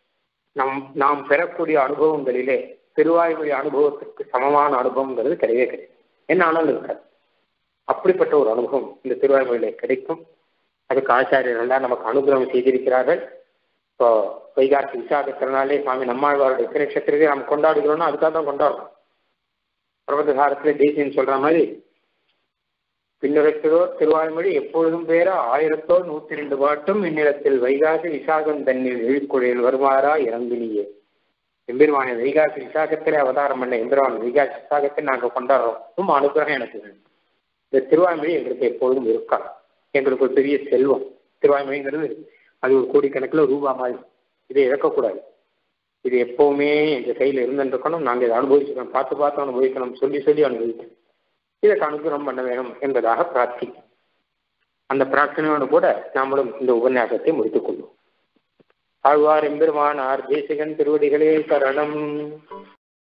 நாம் பெறக்கூடிய அனுபவங்களிலே திருவாய்மொழி அனுபவத்துக்கு சமமான அனுபவங்கிறது கிடையவே கிடையாது. என்ன ஆனாலும் இருக்காது. அப்படிப்பட்ட ஒரு அனுபவம் இந்த திருவாய்மொழியிலே கிடைக்கும். அதுக்கு ஆச்சாரியர்கள் நமக்கு அனுகிரகம் செய்திருக்கிறார்கள். இப்போ வைகாசி விசாகத்தினாலே சுவாமி நம்மாழ்வாருடைய திருநட்சத்திரத்தை நாம் கொண்டாடுகிறோம்னா அதுக்காக தான் கொண்டாடுறோம். பிரபந்தசாரத்திலே தேசியன்னு சொல்ற மாதிரி பின்னுரைத்ததோ திருவாய்மொழி எப்பொழுதும் பேர 1102 பாட்டும் இந்நிலத்தில் வைகாசி விசாகம் தண்ணீர் எழுக்குழையில் வருமாறா இறங்கினியே. எம்பெருமானை வைகாசி விசாகத்திலே அவதாரம் பண்ண எம்பெருமான் வைகாசி விசாகத்தை நாங்கள் கொண்டாடுறோம். ரொம்ப அனுகிரகம் எனக்கு வேணும். இந்த திருவாய்மொழி எங்களுக்கு எப்பொழுதும் இருக்கா. எங்களுக்கு ஒரு பெரிய செல்வம். திருவாய்மொழிங்கிறது அது ஒரு கோடிக்கணக்கில் ரூபா மாதிரி. இதை இழக்கக்கூடாது. இது எப்பவுமே எங்கள் கையில் இருந்துருக்கணும். நாங்கள் இதை அனுபவிச்சுக்கணும். பார்த்து பார்த்து அனுபவிக்கணும். சொல்லி சொல்லி அனுபவிக்கணும். இதற்கு அனுகிரகம் பண்ண வேணும் என்பதாக பிரார்த்திக்கும். அந்த பிரார்த்தனையோடு கூட நாமளும் இந்த உபன்யாசத்தை முடித்துக் கொள்வோம். ஆழ்வார் எம்பெருமானார் தேசிகன் திருவடிகளே சரணம்.